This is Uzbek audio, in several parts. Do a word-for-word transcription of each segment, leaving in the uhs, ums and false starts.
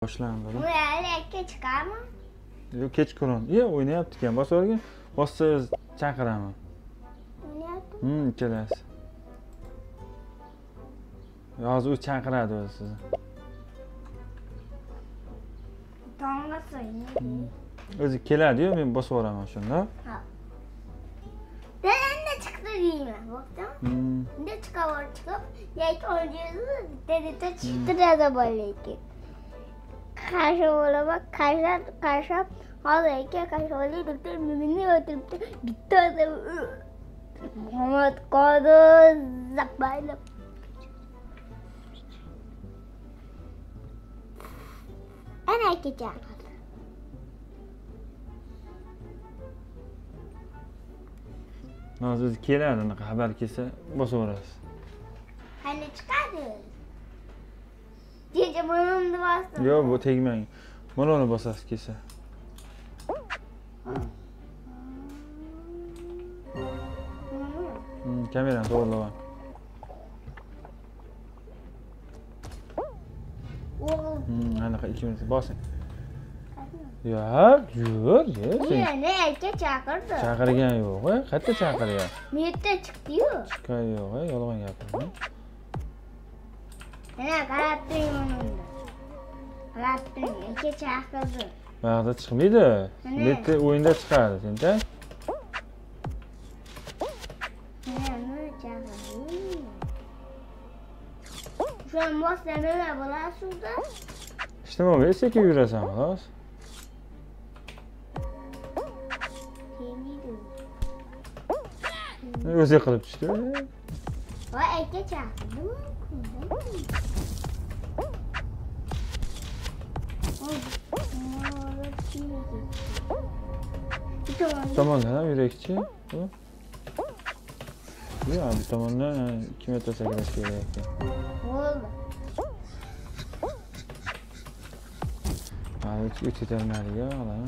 Boshlandi. Bu layka chiqarmi? Yo'q, kechqurun. Yo'q, o'ynayapti ekan. Bosorga bossangiz chaqiraman. O'ynayapti? Hmm, ikkalasi. Hozir u chaqiradi o'zi sizni. Tonga so'ying. O'zi keladi-yu, men bosib yuboraman shunda. Ha. Dadamda chiqdi deyman, bo'pti? Hmm. Endi chiqaver chiqib, layka olsangiz, dedi chiqtiradi bolayki. Qarshi bo'laman, qarshab, qarshab, hozirga qarshab olib, meni o'tiribdi. Bitta Muhammad Qadir zabaylab. Ana kecha. Hozir keladi, unaqa xabar kelsa bosib yuborasiz. Qani chiqadi? Kecha bunimni bosdim. Yo'q, bu tegmang. Mana uni bosasiz kelsa. Hmm, kamerani to'g'rilayman. Hmm, anaqa ikki minut bosing. Yo'q, yo'q, yo'q. Meni aka chaqirdi. Chaqirgan yo'q, qayerda chaqiryapti? Bu yerda chiqdi-yu. Chiqqan yo'q, yolg'on gapirma. Mana qarab turing uni. Qarab turing, aka chaqirdi. Bu yerda chiqmaydi. Bu yerda o'yinda chiqadi, sencha? Mana chaqirdi. Shuni bossa nima bo'lasizda? Ijtimoiy sekin yurasan, xolos. O'zi qilib tushdi. Voy, aka chaqirdi. Tomondan yurakchi. Yo'q, bu tomondan ikki metr sakrash kerak ekan. Bo'ldi. Hali uch yetarmadiga olaman.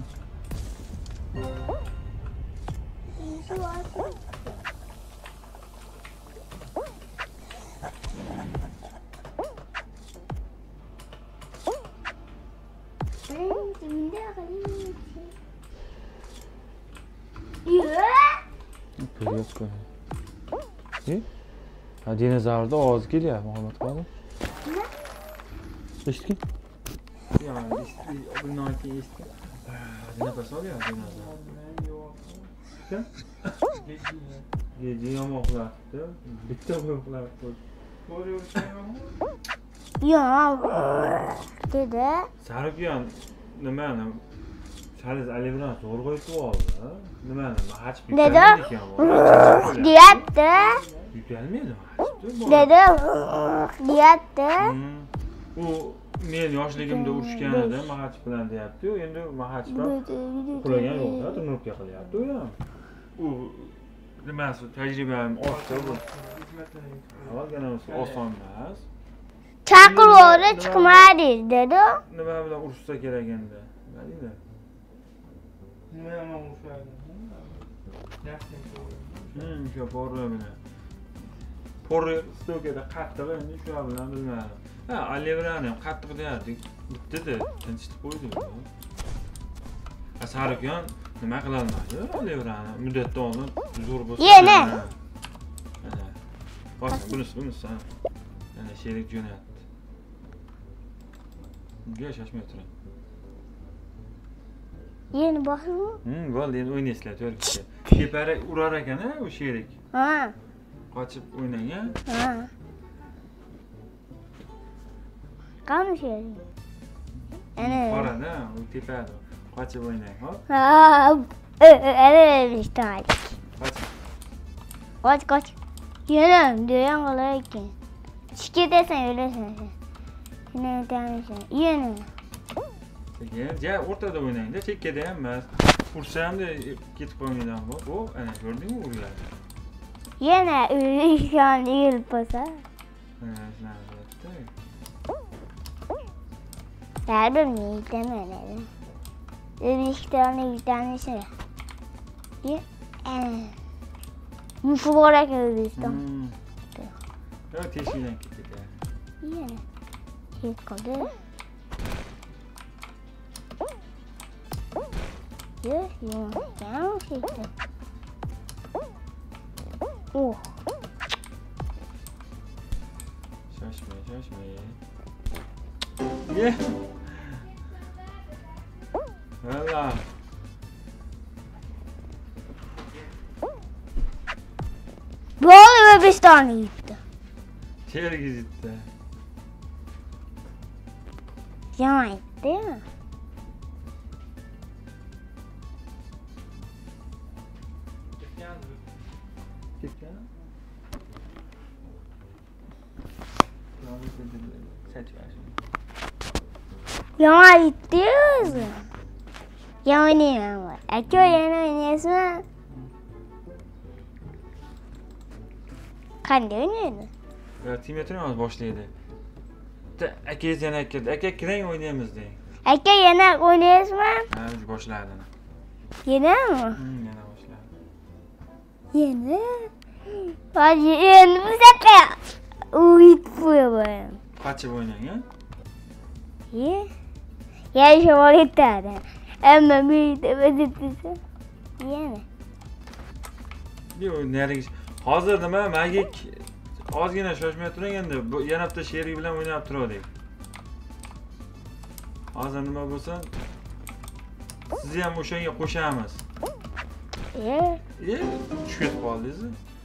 Ko'ryapti. E? Ha, dinozavrda ovozi kelyapti, Muhammad Qadir. Nima? Eshitding? Yani bundan keyin eshitdim. Nafas olyapti dinozavr. Yo'q. Gece yomon uxlabdi. Bitta uxlabdi. Ko'ryapsizmi? Yo'q. Dedi. Sarıkyan nimani? Saliz Ali bilan zo'r qo'yib oldi. Nimani? Hach Dedi. Deyapti. Yutalmaydi. Dedi. Deyapti. U men yoshligimda urishganida mahach bilan deyapti-yu, endi mahach bilan qulagan yo'qda, turnubga qilyapti u ham. U nimasi tajribam ortda bu. Olganimiz oson emas. Chaqiruvdi, chiqmadi dedi. Nima bilan urishsa kerak endi? Bilmaydi. Nima bilan urishadi? Yaxshi. Hmm, shu porre bilan. Porre stokada qattiq endi shu bilan bilmadim. Ha, Alivrani ham qattiq deyapti. Bittida tinchitib qo'ydi. Ha, Sarıkyan nima qila olmaydi? Alivrani muddatdan oldin zo'r bo'lsa. Yana. Mana. Bos, bunisi, bunisi. Mana sherik jo'natdi. Bunga shoshmay turing. Yana boshmi? Hmm, bo'ldi, endi o'ynaysizlar to'rtga. Tepara urar ekan-a, u sherik. Ha. Qochib o'ynang, ha? Ha. Qani sherik? Ana. Qorada, u tepada. Qochib o'ynang, hop. Ha. Ana ishtamak. Qoch. Qoch, qoch. Yana deyan qolar ekan. Chiqib ketasan, o'lasan sen. Yana o'tamisan. Yana. Sekin, ja o'rtada o'ynang-da, chekkada ham emas. Ursa ham ketib qolmaydigan bu. O, ana ko'rdingmi urladi. Yana ishon yil bo'lsa. Ha, shunaqa. Yardım yiyemedi. Bir tane bir tanesi. Bir Mufu olarak Özbekistan. Ya teşkilen gitti. Yine. Şey kaldı. Yes, you can see it. Oh. Shush me, shush me. Yeah. Valla. Böyle bir tane gitti. Tergi gitti. Yana gitti mi? Ketgan. Yana gitti o'zi. Yana oynayman. Aka yana oynayasizmi? Qanday o'ynaydi? Ya timetini boshlaydi. Akangiz yana kirdi. Aka kirang o'ynaymiz deng. Aka yana o'ynayasizmi? Ha, biz boshladi. Yanami? Hmm, yana boshladi. Yana? Hadi endi bu sefer uyut qo'yaman. Qochib o'ynang, ha? Ye? Yashab oladi. Ammo meni o'zitsa. Yana. Yo'q, nariga. Hozir nima, magik ozgina shoshmay turing endi. Bu yana bitta sherik bilan o'ynab turdik. Hozir nima bo'lsa, sizni ham o'shanga qo'shamiz. Ye? Ye, tushib ketib qoldingiz.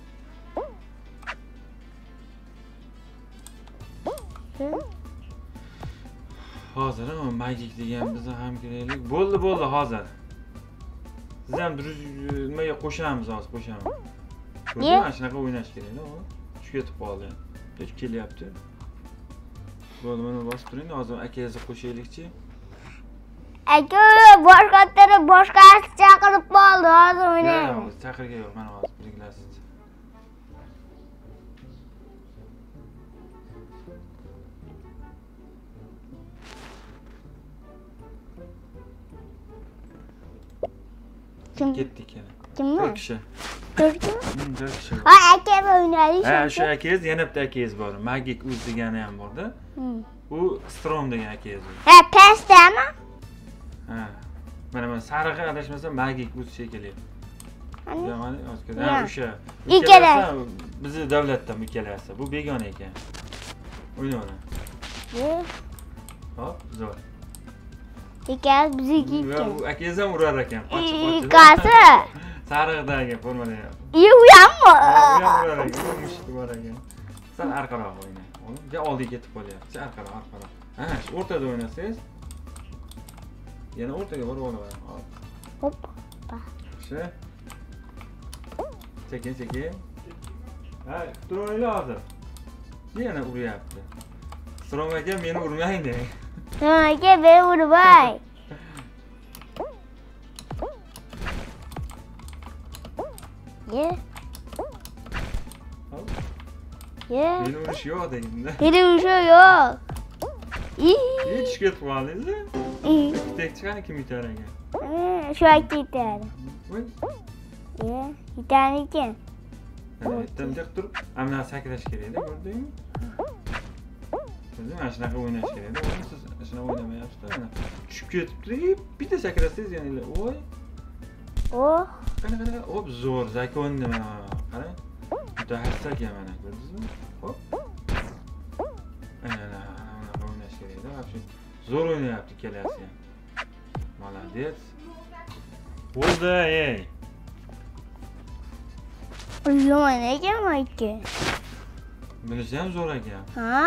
Hozir ham magik degan bizni ham keraklik. Bo'ldi, bo'ldi hozir. Siz ham nimaga qo'shamiz, hozir qo'shamiz. Ko'rdingmi, mana shunaqa o'ynash kerak-da, u. Tushib ketib qoldi. Hech kelyapti. Bo'ldi, mana bosib turing, hozir akangizni qo'shaylikchi. Aka boshqalarni boshqasi chaqirib qoldi, hozir o'ynaymiz. Yo'q, chaqirga yo'q, mana hozir birgalasiz. Kim? Ketdik yana. Kimmi? to'rt kishi. to'rt kishi? Hmm, to'rt kishi. Ha, aka o'ynaydi. Ha, shu akangiz, yana bitta akangiz bor. Magik Uz degani ham bor-da. U STRIM degan akangiz. Ha, pastami? Ha. Mana mana sarig'i adashmasa Magik Uz shekilli. Qani? Mana ozgina. Ha, o'sha. Ikkalasi. Bizni davlatdan ikkalasi. Bu begona ekan. O'ynayman. Ye. Hop, zo'r. Ikkas bizniki Va ekan. u akangiz ham urar ekan. Ikkasi. Sarig'idagi formada. Yu yammi? U ham urar ekan, mushuk bor ekan. Sal arqaroq o'yna. Oğlum, ya oldiga ketib qolyapti. Arqaroq, arqaroq. Ha, shu o'rtada o'ynasangiz. Yana o'rtaga borib olaman. Hop. Hop. Shu. Sekin, sekin. Ha, turmaylar hozir. Yana uryapti. Strom aka meni urmaydi. Strom aka meni urmay. Ye. Hop. Ye. Meni urish yo'q deganda. Meni urish yo'q. Hech ketib qoldingiz-a? Tek chiqani kim yutar ekan? Ha, shu aka yetadi. Voy. Ye, yetadi ekan. Bitta deb turib, amna sakrash kerak-da, ko'rdingmi? Siz mana shunaqa o'ynash kerak-da. Siz shunaqa o'ynamayapsiz-da. Mana tushib ketibdi, bitta sakrasangiz yana voy. Oh. Qani qani, hop, zo'r, zakonni mana. Qarang. Bitta hassak ham mana, ko'rdingizmi? Hop. Ana, mana o'ynash kerak-da. Вообще zo'r o'ynayapti ikkalasi ham. Молодец. Bo'ldi, ey. Yomon ekan aka. Bunisi ham zo'r ekan. Ha.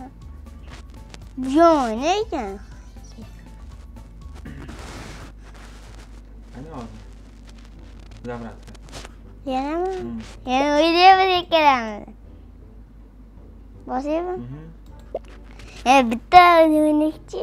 Yomon ekan. Qani hozir? Zabratda. Yanami? Yana o'ynaymiz ikkalamiz. Bosaymi? E, bitta o'ynaychi.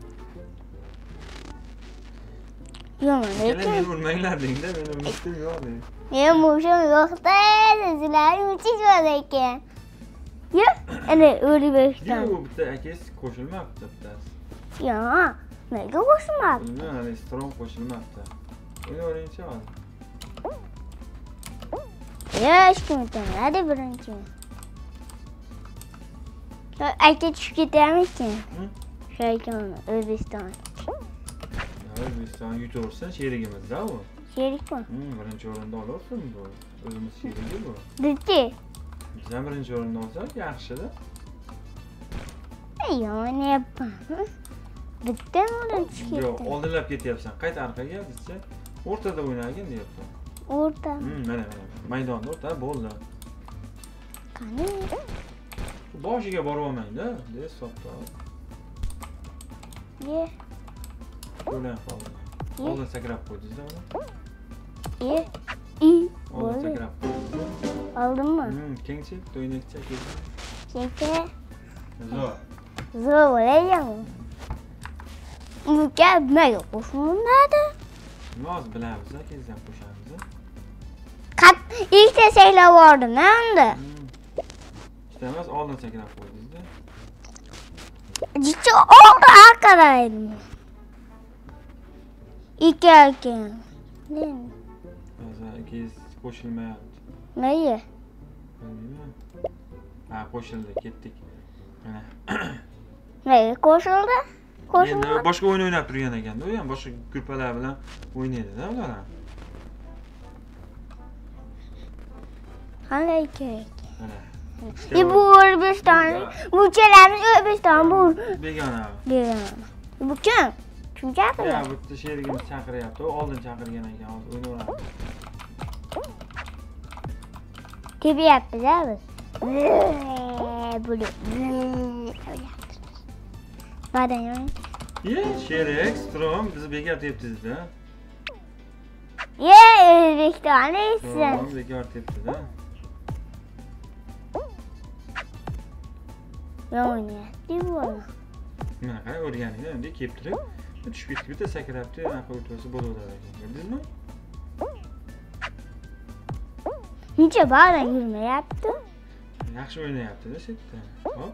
Yomon ekan. Meni urmanglar dengda, meni urishim yo'q deng. Men mushum yo'qda, sizlar uchishmar ekan. Yo'q, ana o'rib o'shdan. Yo'q, bitta akangiz qo'shilmabdi bittasi. Yo'q, nega qo'shilmabdi? Mana strom qo'shilmabdi. O'ynayveringchi hozir. Yo'q, kim hadi birinchi. Aka tushib ketarmikin? Shu akani O'zbekiston. O'zbekiston yutursin sherigimizda u. Sherikmi? Hmm, birinchi o'rinda olursin bu. O'zimiz sherigi bu. Bitti. Bizdan birinchi o'rinda olsak yaxshi-da. Yomon yapamiz. Bitta o'rin chiqdi. Yo'q, oldinlab ketyapsan. Qayt orqaga bizcha o'rtada o'ynagin deyapman. O'rta. Hmm, mana mana. Maydonda o'rta bo'ldi. Qani? Boshiga borib olmang-da, deb sotdi. Ye. O'lan qoldi. Oldin sakrab qo'ydingiz-da uni. Ye. I. Oldin sakrab qo'ydingiz. Oldimmi? Hmm, kengchi, to'ynakcha keldi. Cheka. Zo'r. Zo'r bo'layapmi? Uka nimaga qo'shiladi? Noz bilamiz-da, kezdan qo'shamiz. Qat ikkita saylab oldim endi. Ikkita emas, oldin sakrab qo'ydingiz-da. Jicha oldi aqaraydim. Ikki ekan. Ne? Hozir ikingiz qo'shilmayapti. Nega? Bilmayman. Ha, qo'shildi, ketdik. Mana. Nega qo'shildi? Qo'shildi. Endi boshqa o'yin o'ynab turgan ekan-da, u ham boshqa gruppalar bilan o'ynaydi-da ular ham. Qanday kerak? Mana. E bu O'zbekiston, bu chelamiz O'zbekiston bu. Begona. Begona. Bu kim? Kim chaqirdi? Ya, bu yerda sherigimiz chaqiryapti. U oldin chaqirgan ekan, hozir o'ynaveramiz. Tebyapmiz-a biz. Bulu. Badayam. Ye, sherik, strom bizni bekor tepdingiz-da. Ye, O'zbekistonliksan. Strom bekor tepdi-da. Yo'q, bu. Mana qarang, o'rganinglar, endi kelib turib, tushib ketib bitta sakrabdi, anaqa o'tibsa bo'laveradi ekan. Ko'rdingizmi? Necha bora yurmayapti? Yaxshi o'ynayapti-da shu yerda. Hop.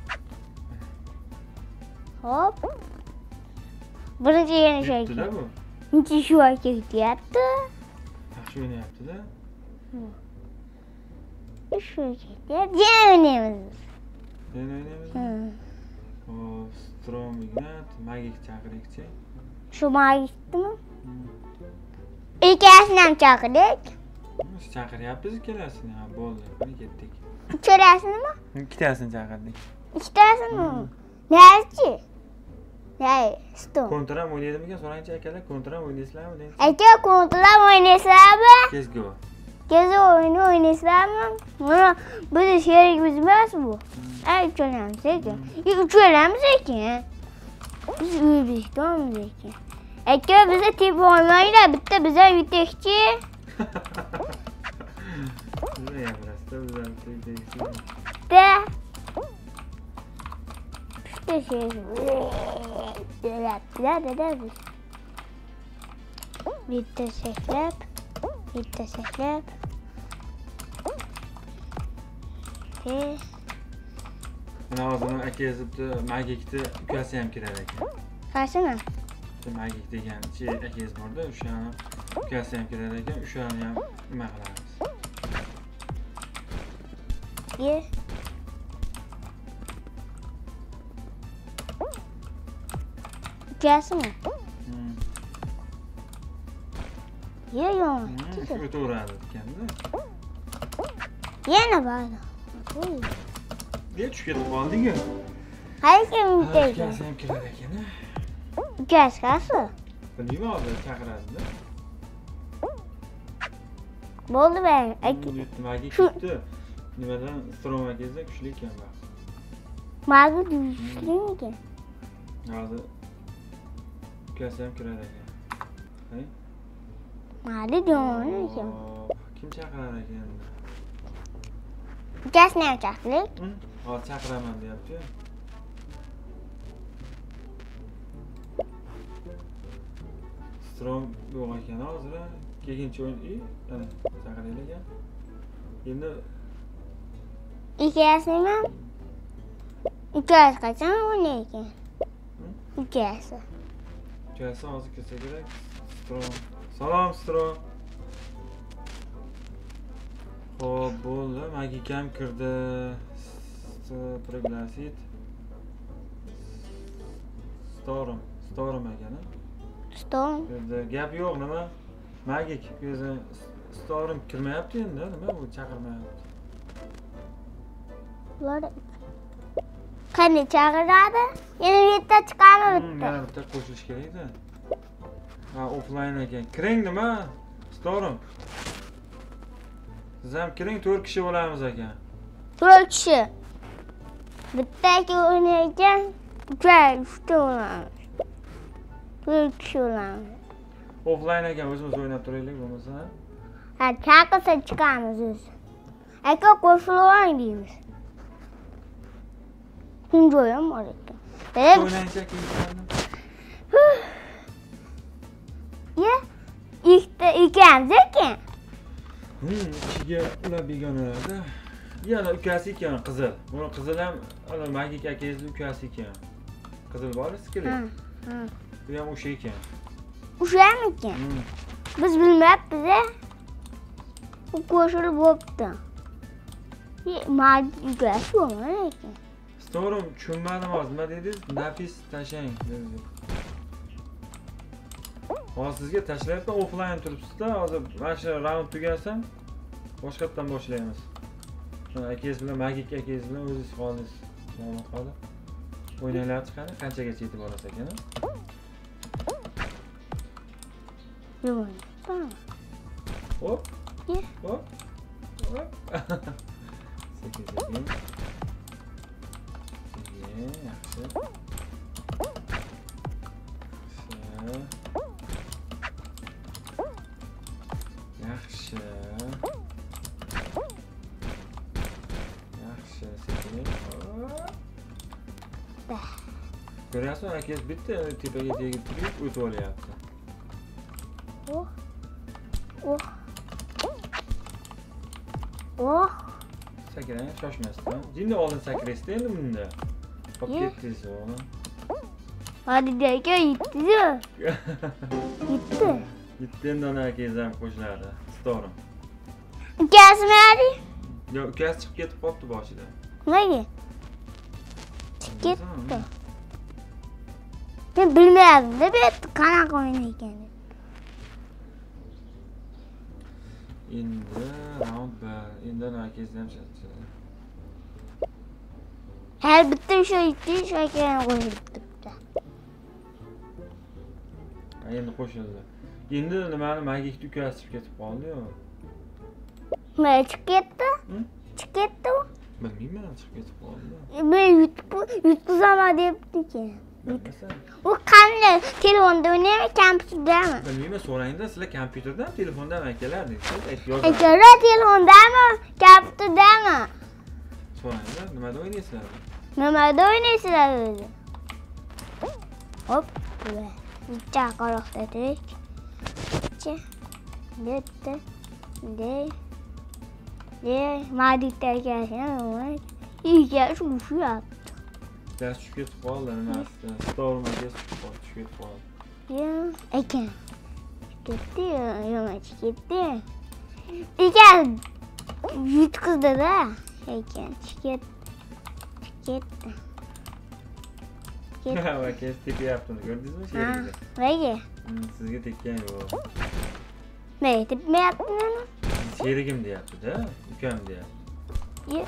Hop. Birinchi yana shu Ketdi-da bu. Necha shu aka ketyapti? Yaxshi o'ynayapti-da. Shu ketyapti. Yana o'ynaymiz. Yana o'ynaymiz. Hop, strom ignat, magik chaqirikchi. Shu magikmi? Ikkalasini ham chaqirdik. Biz chaqiryapmiz ikkalasini ham, bo'ldi. Qani ketdik. Ikkalasini? Ikkitasini chaqirdik. Ikkitasini? Nechchi? Nay, stop. Kontra ham o'ynaydimikan? So'rangchi akalar, kontra ham o'ynaysizlarmi deydi. Aka, kontra o'ynaysizlarmi? Kezgo. Kezgo o'yini o'ynaysizlarmi? Mana biz sherigimiz emas bu. Ay, uchalamiz ekan. E, uchalamiz ekan. Biz O'zbekistonmiz ekan. Aka, bizni tepib olmanglar, bitta biz ham yutakchi. Nima gapirasiz-da, biz ham yutakchi. Da. Bitta sherig. Yaptilar, dada biz. Bitta saklab, bitta saklab. E Mana hozir akangiz bitta magikni ukasi ham kirar ekan. Qaysini? Magik degan chi akangiz borda, o'shani ukasi ham kirar ekan, o'shani ham nima qilamiz? Ye. Ukasimi? Hmm. Ye, yo'q. Shu o'taveradi ekanda. Yana bor. Ne tushib ketib qoldik-ku. Qayerga unutding? Ukasi ham kirar ekan. Ukasi qaysi? Bilmayman, hozir chaqiradi-da. Bo'ldi men. Magik ketdi. Nimadan strom akangizda kuchli ekan bak. Magik kuchli ekan. Hozir ukasi ham kirar ekan. Hay? Magik yomon ekan. Kim chaqirar ekan? Ukasini ham chaqirdik. Hozir chaqiraman deyapti. Strom yo'q ekan hozir. Ikkinchi o'yin, ana chaqiraylik ekan. Endi ikkalasini ham ukasi qachon o'ynaydi? Ukasi. Ukasi hozir kelsa kerak. Strom. Salom Strom. Xo'p, bo'ldi. Magikam kirdi. Proglasit. Storm, Storm ekan. Storm. Gap yo'q, nima? Magik, o'zi Storm kirmayapti endi, nima bu chaqirmayapti. Ular qani chaqiradi? Yana bitta chiqami bitta? Yana bitta qo'shilish kerak-da. Ha, offline ekan. Kiring nima? Storm. Siz ham kiring, to'rt kishi bo'lamiz ekan. to'rt kishi. Bittaga o'ynaykan, uchta bo'lamiz. to'rt kishi bo'lamiz. Offline ekan, o'zimiz o'ynab turaylik bo'lmasa. Ha, chaqirsa chiqamiz o'zi. Aka qo'shilib oling deymiz. Kim joyim bor ekan. O'ynaycha keyin. Ya, ikkita ikamiz ekan. Hmm, ikkiga ular begonalarda. Yana ukasi ekan, qizil. Buni qizil ham ana magik akangizning ukasi ekan. Qizil bor, skilli. Ha. Bu ham o'sha ekan. O'sha ham ekan. Biz bilmayapmiz-a. U qo'shilib bo'pti. Magik ukasi bo'lgan ekan. Storm tushunmadim hozir. Nima dedingiz? Nafis tashlang dedi. Hozir sizga tashlayapman, offline turibsiz-da. Hozir mana shu raund tugasin, boshqatdan boshlaymiz. Akangiz bilan magik akangiz bilan o'zingiz qoldingiz. Muhammad Qadir. O'ynanglar chiqadi, qanchagacha yetib borasiz ekan? Yo'q. Hop. Ye. Hop. Hop. Sekin sekin. Sekin, yaxshi. Yaxshi. Yaxshi, sekin. Ko'ryapsizmi, akangiz bitta tepaga tegib turib o'tib olyapti. Oh. Oh. Oh. Sakrang, shoshmasdan. Jinni oldin sakraysizda endi bunda. Qolib ketdingiz o'g'lim. Hadi aka yetdi-ku. Yetdi. Yetdi endi ana akangiz ham qo'shiladi. Storm. Ukasimi hadi? Yo'q, ukasi chiqib ketib qolibdi boshida. Nimaga? Chiqib ketdi. Men bilmayapman-da, bu yerda qanaqa o'yin ekanini. Endi round bir. Endi ana akangiz ham chiqdi. Har bitta o'sha ikki shakani qo'shilibdi. Endi qo'shildi. Endi nimani magikni ukasi chiqib ketib qoldi-yu. Nima chiqib ketdi? Chiqib ketdi u? Bilmayman, chiqib ketib qoldi. Men yutqizaman debdi-ki. U qanday telefonda o'ynaymi, kompyuterdami? Bilmayman, so'rangda, sizlar kompyuterdami, telefondami akalar deysiz, aytib yozing. Akalar telefondami, kompyuterdami? So'rangda, nimada o'ynaysizlar? Nimada o'ynaysizlar o'zi? Hop, bitta qaroqda tek. Bitta. Bitta. De. De, maditlar kelgan. Iga shu shu yapti. Ders tushib ketib qoldi, nimasi? Storm akangiz tushib ketib qoldi. Ya, ekan. Ketdi, yo'q, ketdi. Ekan yutqizdi-da. Ekan, chiqib ketdi. Ha, akangiz tekyapti, ko'rdingizmi sherigiga? Nega? Sizga tekkan yo'q. Nega tepmayapti meni? Sherigim deyapti-da, ukam deyapti. Yo'q.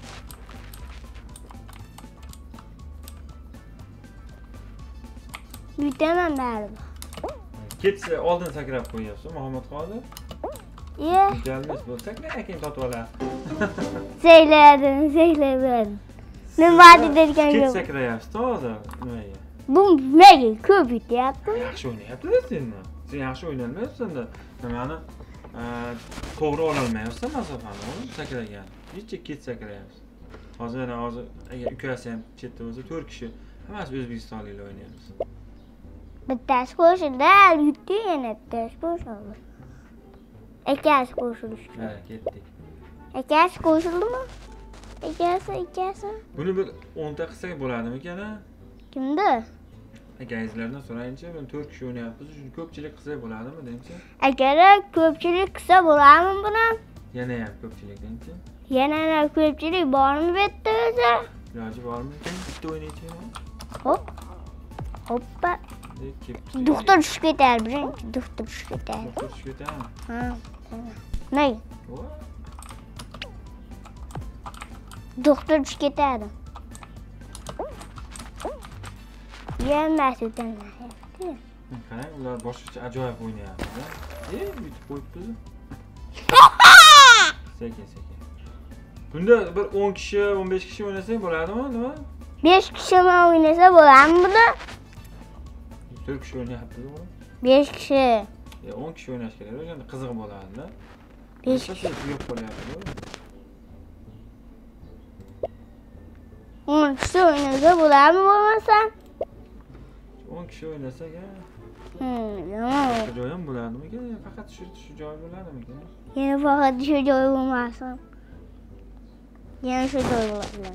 Yutaman baribir. Ketsa oldin sakrab qo'yapsiz, Muhammad Qadir. Yo'q. Jalmis bo'lsak, men akang totib oladi. Sayladim, sayladim. Nima deydigan yo'q. Ket sakrayapsiz hozir, nimaga? Bu nimaga ko'p yutyapti? Yaxshi o'ynayapti-da senni. Sen yaxshi o'ynolmayapsan-da. Nimani to'g'ri ola olmayapsan masofani, sakragan. Necha ket sakrayapsiz. Hozir ana hozir agar ukasi ham chetda bo'lsa, to'rt kishi hammasi o'zbekistonliklar o'ynayapmiz. Bittasi qo'shildi, yutdi yana bittasi qo'shildi. Akasi qo'shilishi. Ha, ketdik. Akasi qo'shildimi? Akasi, akasi. Buni bir o'nta qilsak bo'ladimi-kan? Kimda? Akangizlardan so'rayinchi, men to'rt kishi o'ynayapmiz. Shuni ko'pchilik qilsak bo'ladimi, deychi? Agar ko'pchilik qilsa bo'ladimi buni? Yana ham ko'pchilik deychi. Yana ham ko'pchilik bormi bu yerda o'zi? Iloji bormi? Bitta o'ynaychimi? Hop. Hoppa. Doktor tushib ketar, birinchi doktor tushib ketar. Doktor tushib ketadi. Ha. Ne? Doktor tushib ketadi. Yemmas o'tmayapti. Qarang, ular boshqacha ajoyib o'ynayapti. E, yutib qo'yibdi. Sekin, sekin. Bunda bir o'n kishi, o'n besh kishi o'ynasak bo'ladimi, nima? besh kishi o'ynasa bo'ladimi bunda? to'rt kishi o'ynayapti-ku. besh kishi. Ya o'n kishi o'ynash kerak, o'shanda qiziq bo'ladi-da. besh kishi yo'q bo'lyapti. o'n kishi o'ynasa bo'ladimi bo'lmasa? o'n kishi o'ynasak, ha. Hmm, yo'q. Joy ham bo'ladimi-ki? Faqat shu shu joy bo'ladimi-ki? Yana faqat shu joy bo'lmasin. Yana shu joy bo'ladi.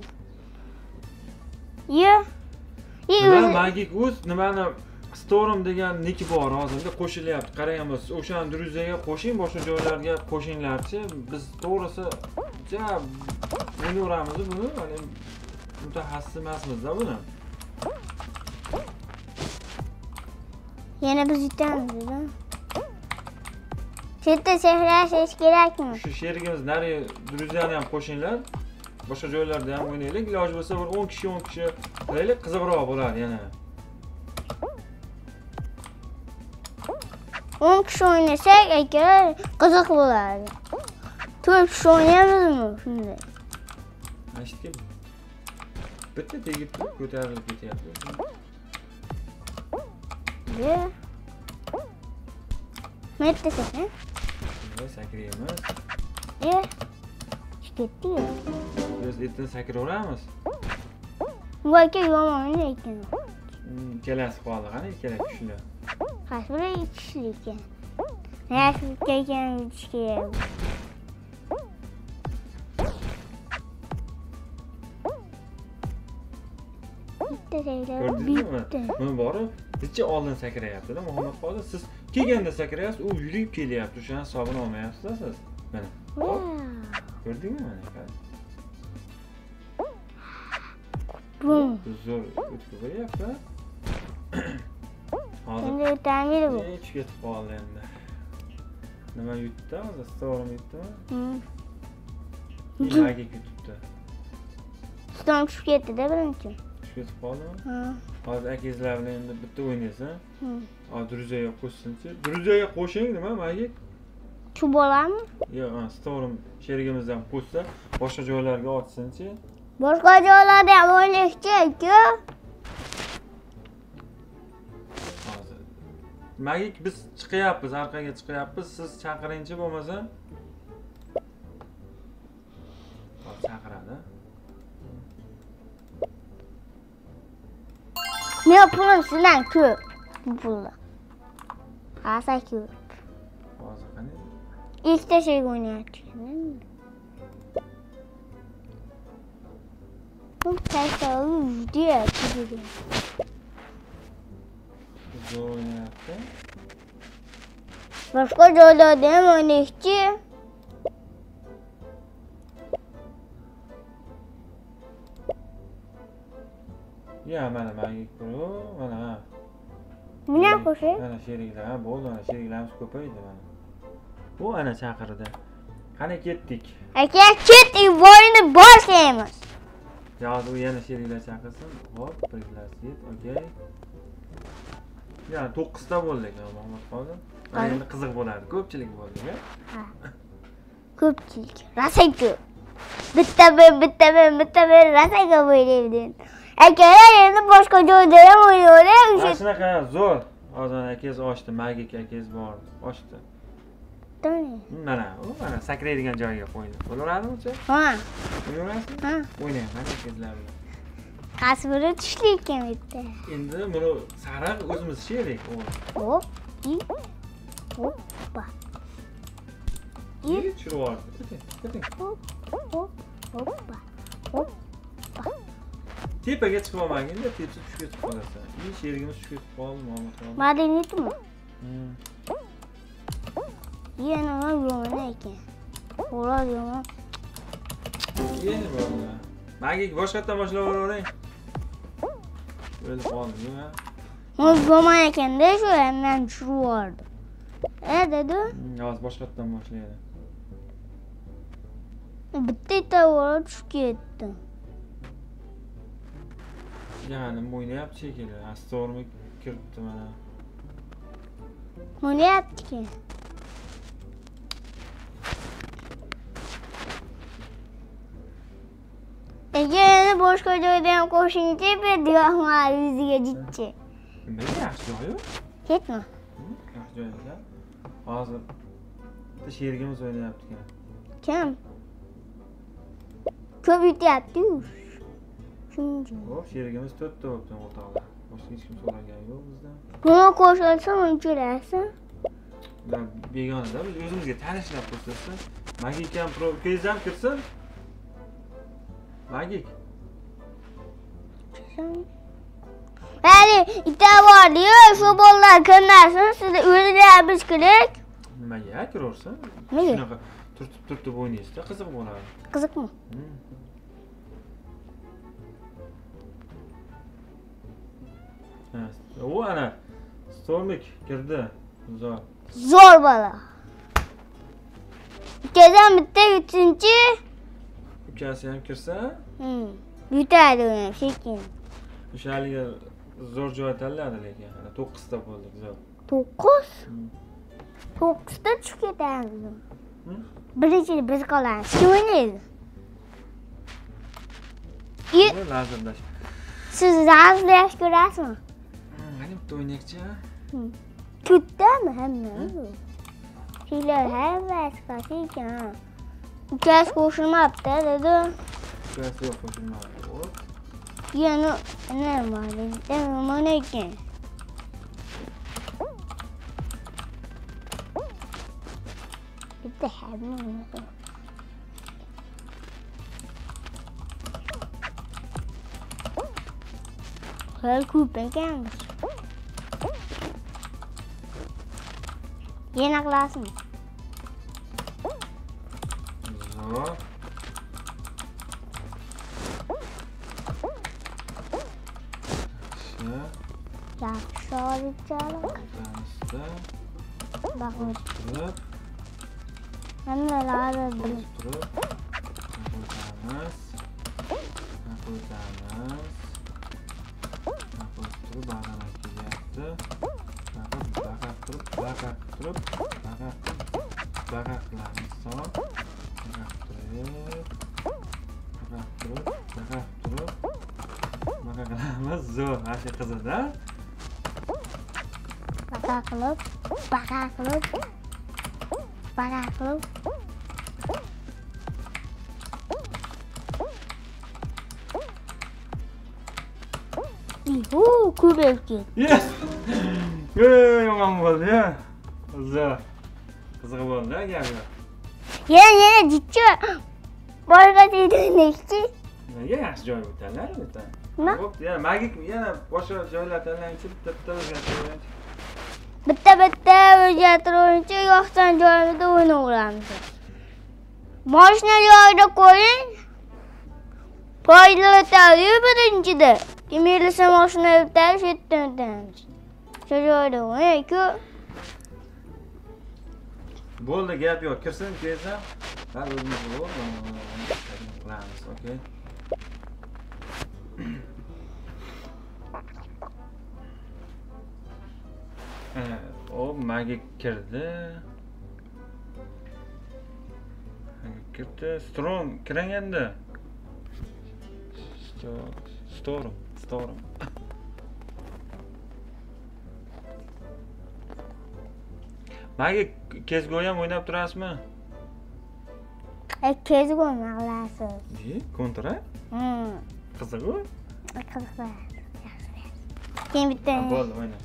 Yo. Nima magik o'z nimani STRIM degan niki bor hozirda qo'shilyapti. Qarang bo'lsa, o'shani druzaga qo'shing, boshqa joylarga qo'shinglarchi. Biz to'g'risi ja o'ynaveramiz buni, hali mutaxassis emasmiz-da buni. Yana biz yutamiz-da. Chetda sehrlashish kerakmi? Shu sherigimiz nari druzani ham qo'shinglar. Boshqa joylarda ham o'ynaylik. Iloji bo'lsa bir o'n kishi o'n kishi qilaylik, qiziqroq bo'ladi yana. o'n kishi o'ynasak, aka, qiziq bo'ladi. to'rt kishi o'ynayamizmi shunday? Ashitga bitta tegib ko'tarilib ketyapti. Ye. Mette sen, ha? Biz sakraymiz. Ye. Ketdi. Biz etdan sakraveramiz. Bu aka yomon ekan. Kelasi qoldi, qani ikkala kuchli. Qasbira kuchli ekan. Yaxshi ekan kuchli. Bitta saylar bitta. Men borib, necha oldin sakrayapti-da, Muhammad Qadir. Siz kelganda sakrayapsiz, u yurib kelyapti. O'shani hisobini olmayapsiz siz. Mana. Ko'rdingmi mana? Bum. Zo'r o'tib qo'yapti. Hozir Endi o'tamiz bu. Hech ketib qoldi endi. Nima yutdi hozir? STRIM yutdimi? Hmm. Nimaga yutibdi? STRIM tushib ketdi-da birinchi. Tushib ketib qoldimi? Ha. Hozir akangizlar bilan endi bitta o'ynaysan. Hmm. Hozir druzaga qo'shsinchi. Druzaga qo'shing nima, magik? Shu bo'ladimi? Yo'q, STRIM sherigimizdan qo'shsa, boshqa joylarga otsinchi. Boshqa joylarda ham o'ynashchi aka. Hozir. Magik biz chiqyapmiz, orqaga chiqyapmiz. Siz chaqiringchi bo'lmasa. Hozir chaqiradi. Men pulim sizdan ko'p. Bu pullar. Asa ko'p. Hozir qani? Ikkita shay o'ynayapti. Bu qaysi diye dedi. Zo'rayapti. Boshqa joylarda ham o'ynashchi. Ya mana magik buru, mana. Buni qo'shay. Mana sheriklar, ha, bo'ldi, mana sheriklarimiz ko'paydi mana. Bu ana chaqirdi. Qani ketdik. Aka, ketdik, bo'yni boshlaymiz. Ya hozir u yana sheriklar chaqirsin. Hop, birlashib, okey. Ya to'qqiz ta bo'ldik, Muhammad Qadir. Mana endi qiziq bo'ladi, ko'pchilik bo'ldik-a. Ha. Ko'pchilik, rosa ko'p. Bitta bir, bitta bir, bitta bir rosa ko'p o'ynaydi. Akalar endi boshqa joyda ham o'ynaydi. Mana shunaqa zo'r. Hozir akangiz ochdi, magik akangiz bor, ochdi. To'g'ri. Mana, u mana sakraydigan joyga qo'ydi. Bo'laveradimi-chi? Ha. Bo'laverasizmi? Ha. O'ynayman mana akangizlar bilan. Qasbira tushli ekan bitta. Endi buni sariq o'zimiz sherik, o'g'lim. Hop, i. Hoppa. Yigit tushirib yubordi. Keting, keting. Hop, hop, hoppa. Hop. Tepaga chiqib olmaganda, tepsi tushib ketib qolasan. I sherigimiz tushib ketib qoldi, Muhammad Qadir. Madaniyatmi? Hmm. Yana yomon ekan. O'lar yomon. Yana bo'ldi. Magik boshqatdan boshlab yuboring. O'lib qoldi, ha. Muz bo'lmay ekanda shu yandan tushirib yubordi. E dedi. Hozir boshqatdan boshlaydi. Bitta itavora tushib ketdi. Yani o'ynayapti shekilli. Astormi kiribdi mana. O'ynayapti-ki. Eğer boshqa joyda ham qo'shimcha berdi, Muhammad Yuziga jitchi. Nima yaxshi joyi? Ketma. Yaxshi joyi ekan. Hozir bitta sherigimiz o'ynayapti ekan. Kim? Ko'p yutyapti-ku. Shuncha. Xo'p, sherigimiz to'rtta bo'libdi o'rtoqlar. Boshqa hech kim so'ragan yo'q bizdan. Buni qo'shilsa unchilasa. Ular begonada biz o'zimizga tanishlar ko'rsatsa, Magik ham pro kezam kirsin. Magik. Hali ita bordi-yu, shu bolalar kirmasin, sizni o'zingizlar kerak. Nimaga kiraversin? Nega? Shunaqa turtib-turtib o'ynaysiz-da, qiziq bo'ladi. Qiziqmi? Ha, u ana Stormik kirdi. Zo'r. Zo'r bola. Ikkadan bitta yutinchi. Ukasi ham kirsa, Hmm. Yutadi uni sekin. o'shaliga zo'r joy tanladi lekin. Ana to'qqizta bo'ldik zo'r. to'qqiz? to'qqizta tushib ketadi. Birinchini biz qolamiz. Kim o'ynaydi? Lazerlash. Siz lazerlash ko'rasizmi? Mana bitta o'ynaychi. To'rttami hamma? Sizlar hammasi qasikan. Ukasi qo'shilmabdi, dedi. Ukasi yo'q qo'shilmabdi. Yana nima dedi? Mana ekan. Bitta hamma. Hal ko'p ekan. Yana qilasizmi? Zo'r. Yaxshi olib Bakın. Anne lazım. Turib. Qo'yamiz. Qo'yamiz. Qo'yib bag'alab kelyapti. Bag'ab turib, bag'ab turib, bag'ab bag'ab qilamiz. Son. Bag'ab turib. Bag'ab turib, bag'ab turib. Bag'ab qilamiz. Zo'r, mana shu qizida. Bag'ab qilib, bag'ab qilib. Bag'ab qilib. Uuu, ko'payib ketdi. Yes! Ey, yomon bo'ldi ya. Zo'r. Qiziq bo'ldi gapi. Yana yana jichchi. Boshqa joyda Nega yaxshi joy o'tadilar bitta? Nima? Xo'p, yana magik yana boshqa joylar tanlangchi, bitta bitta o'zgartirib. Bitta bitta o'zgartiruvchi yo'qsan joyida o'ynaveramiz. Mashina joyida qo'ying. Foydalanadi birinchida. Kemirlisa mashina o'tadi, shu yerdan o'tamiz. Shu joyda o'ynayku. Bo'ldi, gap yo'q. Kirsin, kelsa, har o'zimiz bo'lib qilamiz, okey? O magik kirdi. Magik kirdi. Strom kirang endi. Storm, storm. Magik kezgo ham o'ynab turasizmi? Ay, kezgo o'ynaysiz. Ji, kontra? Hmm. Qiziq-ku? Qiziq. Keyin bitta. Bo'ldi, o'yna.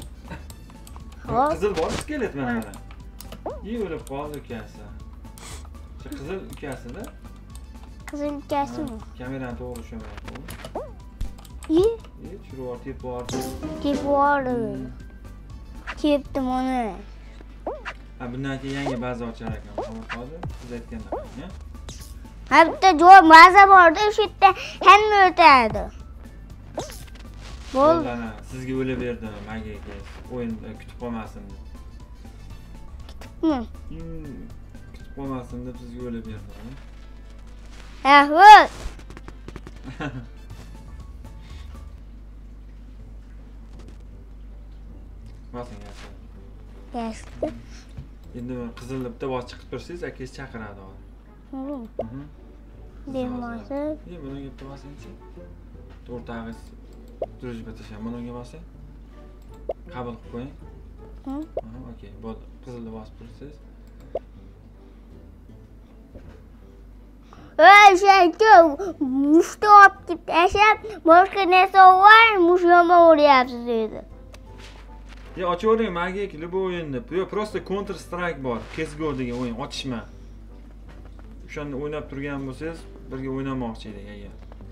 Qizil bor, skelet mana mana. Yi o'lib qoldi ukasi. Shu qizil ukasida. Qizil ukasimi? Kamerani to'g'ri ushlamayapti. Yi? Yi, tushirib tep bordi. Tep bordi. Kepti mana. Ha, bundan keyin yangi baza ochar ekan. Hozir siz aytgandek, ha, bitta joy baza bordi, o'sha yerda hamma o'tadi. Bo'ldi. Sizga o'ylab berdim, magiyaga. O'yinda kutib qolmasin deb. Kutibmi? Kutib qolmasin deb sizga o'ylab berdim. Ha, bo'l. Bosing yaxshi. Yaxshi. Endi qizilni bitta bosh chiqib tursangiz, akangiz chaqiradi hozir. Mhm. Demasa. Ye, bunga bitta bosingchi. To'rtag'iz družba tashlab, bunga bosing. Qabul qilib qo'ying. Mhm. Ha, okey, bo'ldi. Qizilni bosib tursiz. O'sha mushni olib kelib tashlab, boshqa narsa var, mushni o'rayapsiz dedi. Ya ochavering, magiya bu o'yinni. Yo, просто Counter Strike bor. C S G O degan o'yin, ochishma. O'shanda o'ynab turgan bo'lsangiz, birga o'ynamoqchi edik, aka.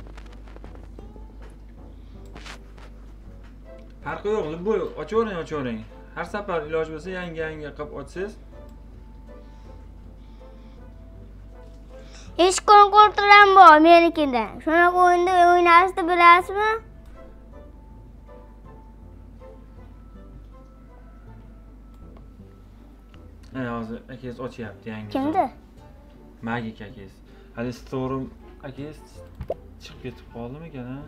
Farqi yo'q, bu ochavering, ochavering. Har safar iloj bo'lsa, yangi-yangi qilib ochsangiz. Hech konkurtlar bor menikida. Shunaqa o'yinda o'ynashni bilasizmi? Ana hozir akangiz ochyapti yangi. Kimdi? Magik akangiz. Hali Storm akangiz chiqib ketib qoldimi ekan, ha?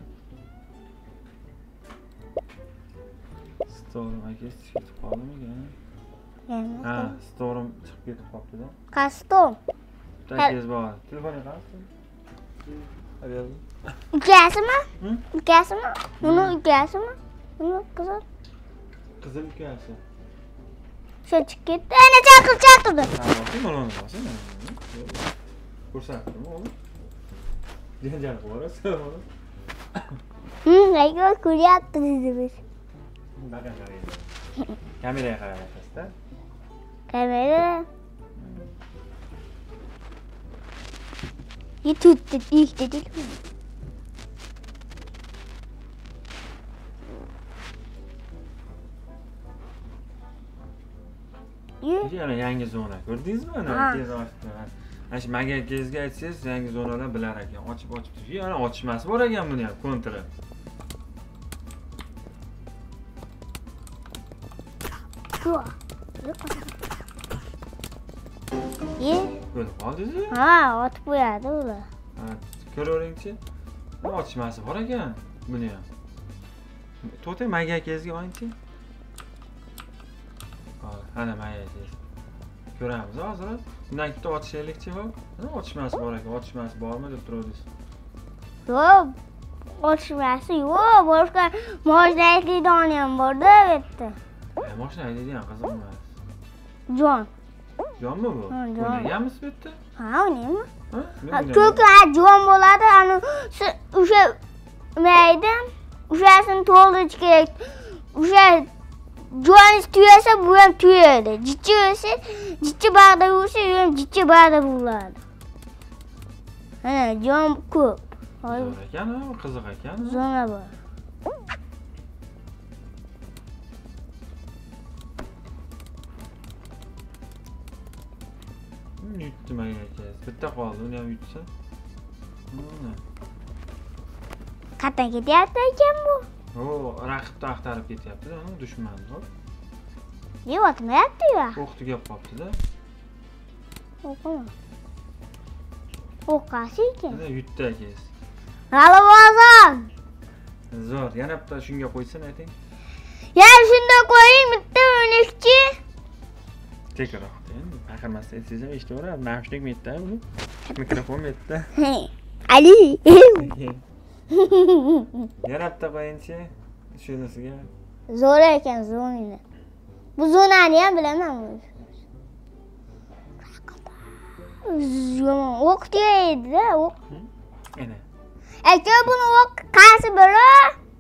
Storm akangiz chiqib ketib qoldimi ekan? Ha, Storm chiqib ketib qolibdi-da. Qastom. Akangiz bor. Telefoni qasdi? Hadi. Ukasimi? Ukasimi? Uni ukasimi? Uni qizil. Qizil ukasi. Shu chiqib ketdi. Ana chaqir chaqirdi. Ha, boqing, mana uni bosing. Ko'rsatdim, o'g'lim. Janjal qilaverasiz, o'g'lim. Hmm, ayol ko'ryapti dedi biz. Baqa qaraydi. Kameraga qarayapsiz-da? Kamera. Yutdi, yutdi. Yana yangi zona ko'rdingizmi? Ana tez ochdi. Ana shu magiyangizga aytsangiz, yangi zonalar bilar ekan. Ochib ochib turib, yana ochishmasi bor ekan buni ham kontri. Ye? Bo'lib qoldingiz? Ha, otib qo'yadi ular. Ha, ko'raveringchi. Bu ochishmasi bor ekan buni ham. To'xtang, magiyangizga olingchi. Ana mayatsiz. Ko'ramiz hozir. Bundan bitta ochishaylikchi bu. Nima ochishmasi bor ekan? Ochishmasi bormi deb turibsiz. Yo'q. Ochishmasi yo'q, boshqa mashina haydaydigan ham bor-da bu yerda. Ha, mashina haydaydigan qiziq emas. Jon. Jonmi bu? Ha, jon. O'ynaganmiz bu yerda? Ha, o'ynaymi? Ha? Ko'kla jon bo'ladi, ana o'sha mayda, o'shasini to'ldirish kerak. O'sha Jo'nis tuyasa, bu ham tuyadi. Jichi bo'lsa, jichi bag'da bo'lsa, bu ham jichi bag'da bo'ladi. Ana, jon ko'p. Zo'r ekan, qiziq ekan. Zona bor. Yutdi magacha. Bitta qoldi, uni ham yutsa. Mana. Qatdan ketyapti ekan bu? O, raqibni axtarib ketyapti-da, dushmanni, hop. Yo'q, otmayapti-yu. O'q tugab qolibdi-da. O'qimi? O'q qasi ekan. Mana yutdi akangiz. G'alabozon. Zo'r, yana bitta shunga qo'ysin ayting. Ya shunda qo'ying, bitta o'ynashchi. Tekrar endi baqirmasdan aytsangiz ham eshitaveradi. Naushnik metda buni. Mikrofon metda. Ali. Yana bitta qo'yingchi. Shunisiga. Zo'r ekan zonani. Bu zonani ham bilaman. Yomon o'q deydi-da, o'q. Ana. Aka buni o'q qaysi biri?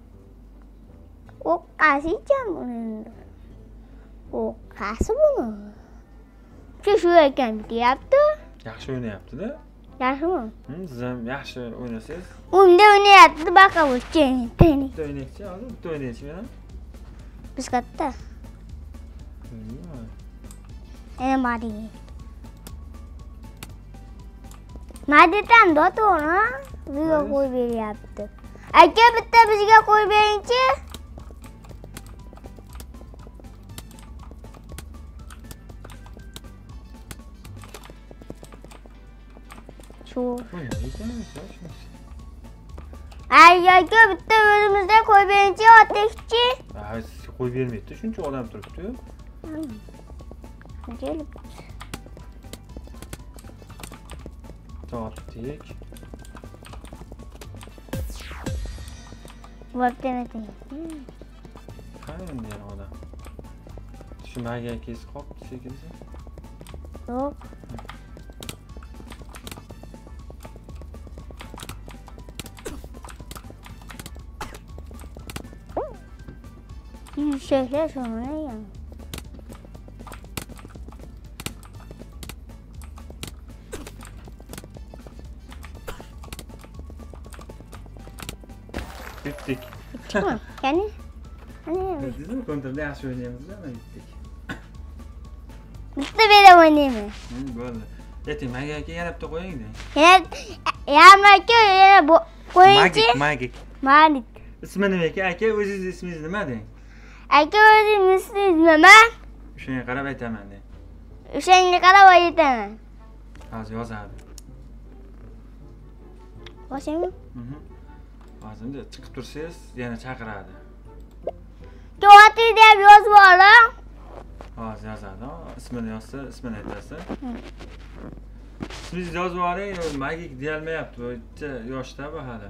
O'q qaysi ekan buni? O'q qaysi buni? Shu ekan deyapti. Yaxshi o'ynayapti-da. Yaxshimi? Hm, siz ham yaxshi o'ynasangiz. Unda o'ynayapti, baqa bo'lsin. Bitta o'ynaychi, hozir bitta o'ynaychi men ham. Biz katta. Ana madi. Madidan do'tona bizga qo'y beryapti. Aka bitta bizga qo'y beringchi. To'g'ri. Bu nima ekan? Shunisi. Ay, yoki bitta o'zimizda qo'yib berchi, otishchi. Ha, qo'yib bermaydi, shuncha odam turibdi-yu. Kelib. Tortdik. Vaqtini. Qani endi yana odam. Shu maga kesib qolibdi shekilli. Yo'q. Yüşəklər sonra yəni. Bitdik. Tamam, yani. Hani Bildiniz mi? Kontrolde yaxshi o'ynaymiz ama bitdik. bitta berib o'ynaymiz. Hı, bo'ldi. Yeting, maga aka yana bitta qo'ying-da. Yana yamaki yana bu qo'yingchi. Magik, magik. Malik. Ismi nima ekan? Aka, o'zingiz ismingiz nima deng? Aka o'zingiz ismingiz nima? O'shanga qarab aytaman deng. O'shanga qarab aytaman. Hozir yozadi. Boshingmi? Mhm. Hozir chiqib tursangiz, yana chaqiradi. To'g'ri deb yozib oling. Hozir yozadi. Ismini yozsa, ismini aytasa. Ismingizni yozib oling, magik deyolmayapti. Bo'yicha yoshda bu hali.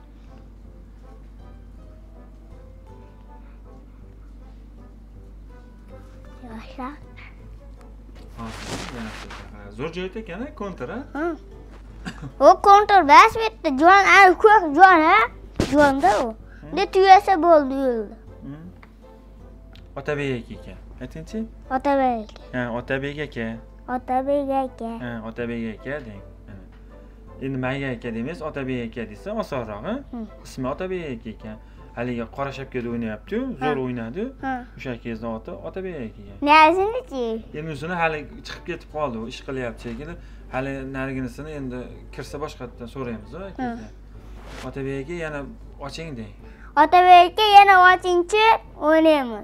Yoshda. Hozir yana chaqiradi. Zo'r joyda ekan, konter, ha? Ha. O kontor bas bitta jon, ay ko'k jon, ha? Jonda u. Ne tuyasa bo'ldi yo'lda. Otabek aka ekan. Aytingchi? Otabek. Ha, Otabek aka. Otabek aka. Ha, Otabek aka deng. Endi maga aka demaysiz, Otabek aka desa osonroq, ha? Ismi Otabek aka ekan. Haligi qora shapkada o'ynayapti-yu, zo'r o'ynadi. O'sha akangizni oti Otabek aka ekan. Nazinichi? Endi o'zini hali chiqib ketib qoldi, u ish qilyapti shekilli. Hali nariginisini endi kirsa boshqatdan so'raymiz, aka. Otabek aka yana oching deng. Otabek aka yana ochingchi, o'ynaymiz.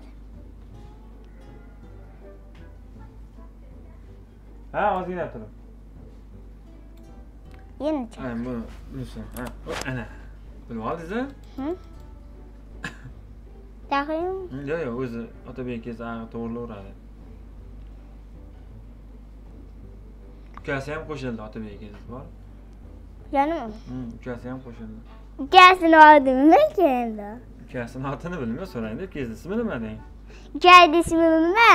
Ha, ozgina turib. Yana. Ha, bu bunisi. Ha, ana. Bilib oldingiz-a? Hı? Taxim? Yo'q, yo'q, o'zi Otabek akangiz ag'i to'g'rilaveradi. Ukasi ham qo'shildi, Otabek akangiz bor. Yanim. Hm, ukasi ham qo'shildi. Ukasini oti nima endi? Ukasini otini bilmayman, so'rang deb keldi. Ismi nima deng? Ukasini ismi nima?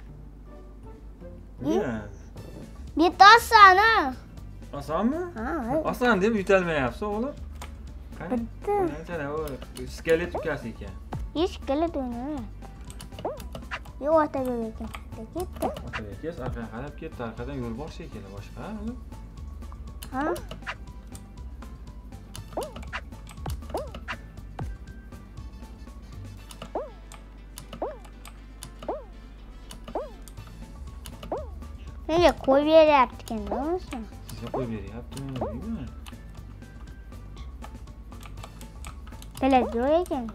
Nima? Bitta osona. Osonmi? Ha, Oson deb yutalmayapsiz, o'g'lim. Qani? Bitta. Qani, u skelet ukasi ekan. Hech kelet o'ynama. Yo'q, Otabek ekan. Ketdi. Otabek akangiz orqaga qarab ketdi, orqadan yo'l bor shekilli boshqa, o'g'lim. Ha? Nega qo'yib beryapti ekan, o'zi? Sizga qo'yib beryaptimi, deyman. Tele zo'r ekan.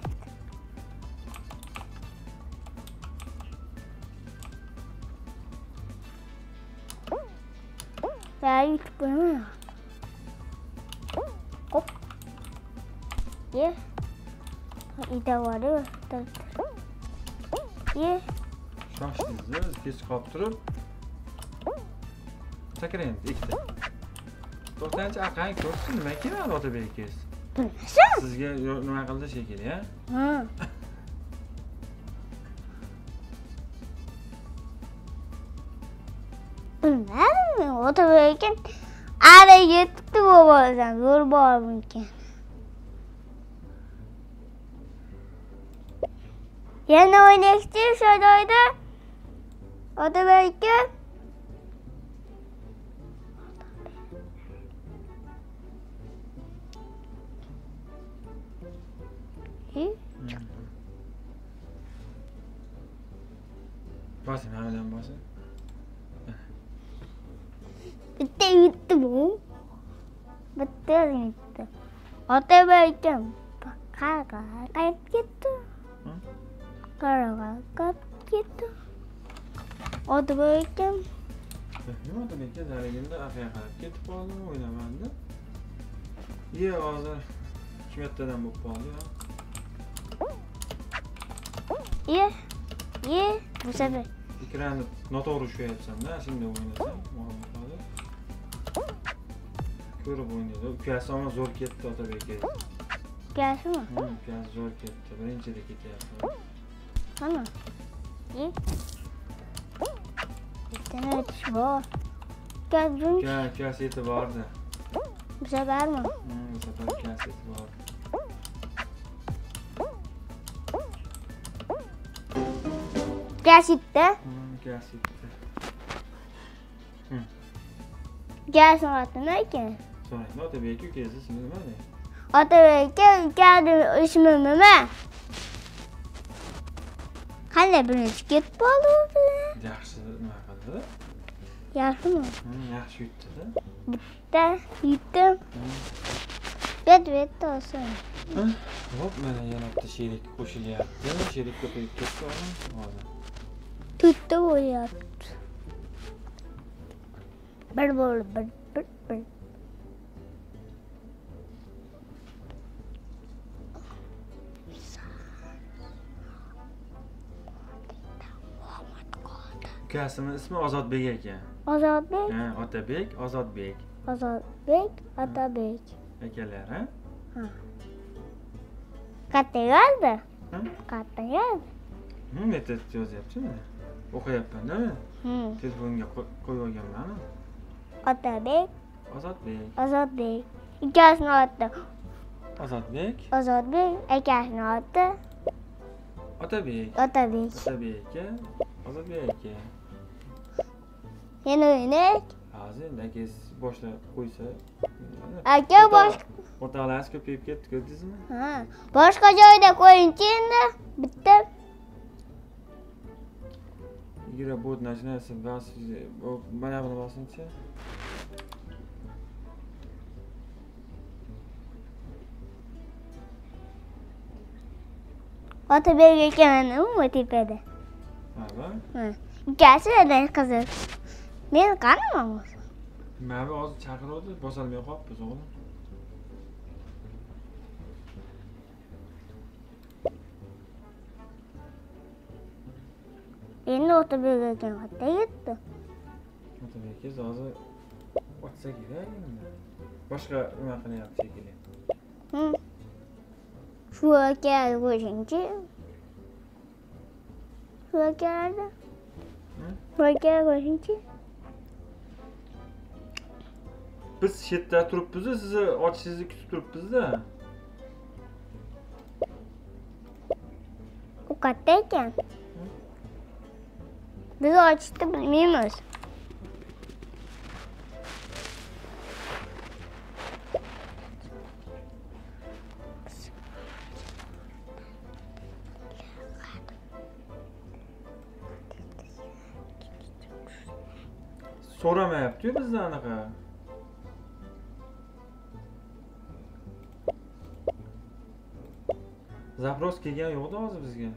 Ya, yutib qo'yma. Hop. Ye. Ida vardı. Ye. Shoshdingiz, kech qolib turib. Sakrang, ikkita. To'xtanchi, aqang ko'rsin, nima kerak Otabek akangiz? Bilmasam. Sizga nima qildi shekilli, ha? Ha. Bilmadim, Otabek ekan. Ara yetibdi bu bo'lsam, zo'r bor mumkin. Yana o'ynashdi o'sha joyda. Otabek aka. Bosim, hamidan bosim. Bitta yutdi bu. Bitta yutdi. Otabek aka. Qara, qaytib ketdi. Qara, qaytib ketdi. Otabek aka. Nima demek ki zaligimda aqaya qarab ketib qoldim, o'ynamanda. Ye, hozir kimettadan bo'lib qoldi ya. Ye. Ye, bu sefer. Ekranni noto'g'ri ushlayapsan-da, shunday o'ynasam, Muhammad Qadir. Ko'rib o'ynaydi. Ukasi ama zo'r ketdi Otabekka. Ukasimi? Ha, ukasi zo'r ketdi. Birinchida ketyapti. Qani? Ye. Bittani o'tish bor. Ukasi Uka, ukasi yetib bordi. Bu sefermi? Ha, bu safar ukasi yetib bordi. Ukasi yetdi. Ukasi yetdi. Ukasini oti nima ekan? So'rang, Otabekka ukasi ismi nima edi? Otabekka ukasi ismi nima? Qanday birinchi ketib qoldi u? Yaxshi nima qildi? Yaxshimi? Ha, yaxshi yutdi-da. Bitta yutdim. Bet bet olsun. Hop, mana yana bitta sherik qo'shilyapti. Sherik ko'payib ketdi hozir. Bitta bo'lyapti. Bir bo'ldi, bir bir bir. Ukasini ismi Ozodbek ekan. Ozodbek? Ha, Otabek, Ozodbek. Ozodbek, Otabek. Akalar, ha? Ha. Katta yozdi? Ha? Katta yozdi. Nima metot yozyapti-mi? O'qiyapman-da. Hmm. Telefonga qo'yib olganman. Otabek, Ozodbek. Ozodbek. Ukasini oti Ozodbek. Ozodbek, akasini oti Otabek. Otabek. Otabek aka, Ozodbek aka. Yana o'ynaylik. Hozir endi akangiz boshlab qo'ysa. Aka boshqa o'rtoqlarimiz ko'payib ketdi, ko'rdingizmi? Ha, boshqa joyda qo'yingchi endi. Bitta Игра будет начинаться в двадцать... Mana buni bosinchi. Otabek ekanmi u tepada? Ha, bor. Ha. Ukasi edi qiziq. Men qanaman o'zi? Mana bu hozir chaqiruvdi, bosolmay qolibmiz o'g'lim. Endi Otabek ekan qayerda ketdi? Otabekingiz hozir o'tsa kerak endi. Boshqa nima qilyapti shekilli. Hm. Shu aka qo'shingchi. Shu akalarda. Shu aka qo'shingchi. Biz chetda turibmiz, sizni ochishingizni kutib turibmiz-da. U qayerda ekan? Biz ochishni bilmaymiz. So'ramayapti-yu bizdan anaqa. Zaпрос kelgan yo'qda hozir bizga.